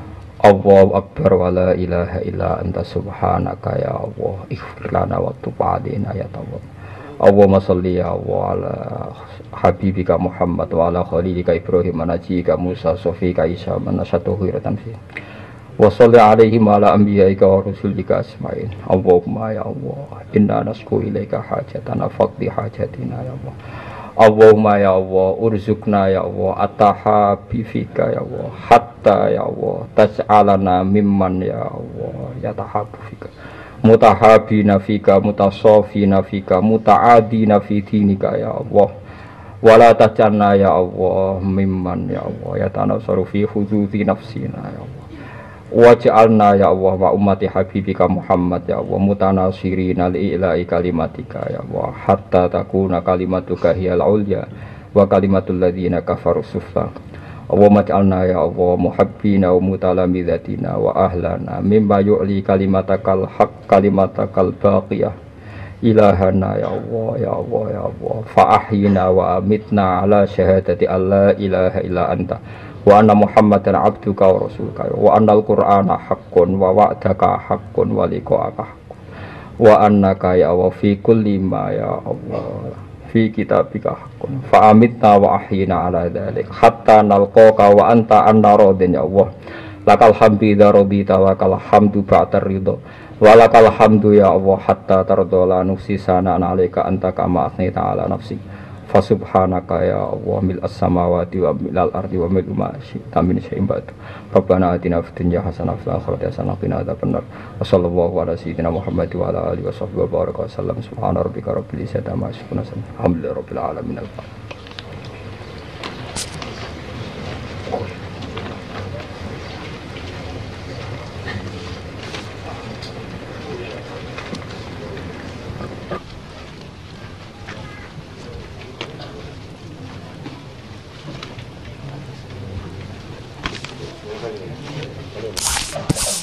Allahu akbar wa la ilaha illa anta subhanaka ya Allah ighfir lana wa tub 'alaina ya tawwab. Allahumma sholli ya Allah ala habibika Muhammad wa ala khalilika Ibrahim wa najika Musa sofika Isa manasatuhu iratan fi wa sholli alaihi wa ala anbiyaika wa rusulika asma'in. Allahumma ya Allah inna nasku ilaika hajatana faqdi hajatina ya Allah. Allahumma ya Allah urzuqna ya Allah atahabifika ya Allah hatta ya Allah taj'alana mimman ya Allah yatahabifika mutahabina fika mutasofina fika mutaadina fi dinika ya Allah wala taj'alna ya Allah mimman ya Allah yatanasaru fi hududi nafsina ya Allah waj'alna ya Allah wa ummati habibika Muhammad ya Allah mutanasirina li'ila'i kalimatika ya Allah hatta takuna kalimatuka hiyal ulya wa kalimatul ladzina kafaru sufla. Allahumma ij'alna ya Allah muhabbina wa mutalamidzatina wa ahlana mimma yu'li kalimatakal haq kalimatakal baqiyah ilahana ya Allah ya Allah ya Allah fa ahyina wa amitna ala syahadati alla ilaha illa anta wa anna muhammadan abduka wa rasuluka wa annal qur'ana haqqun wa wa'daka haqqun wa liqa'aka haqqun wa annaka ya Allah fi kulli ma ya Allah fi kitabika haqqun fa amitna wa ahyina ala dzalik hatta nalqaka wa anta anna radin ya Allah lakal hamdu idza radita wa lakal hamdu ba'da ridha wa lakal hamdu ya Allah hatta tarda la nufsi sana alaika anta kama athnita ala nafsi fa subhanaka ya Allah mil as-samawati wa mil al-ardi wa mil ma syi'ta min syai'in ba'du. Rabbana atina fid dunya hasanah wa fil akhirati hasanah wa qina adzabannar. Wa sallallahu ala sayyidina Muhammad wa ala alihi wa sahbihi wa baraka wa sallam. Subhana rabbika rabbil izzati amma yasifun. Alhamdulillahi rabbil alamin. Thank you.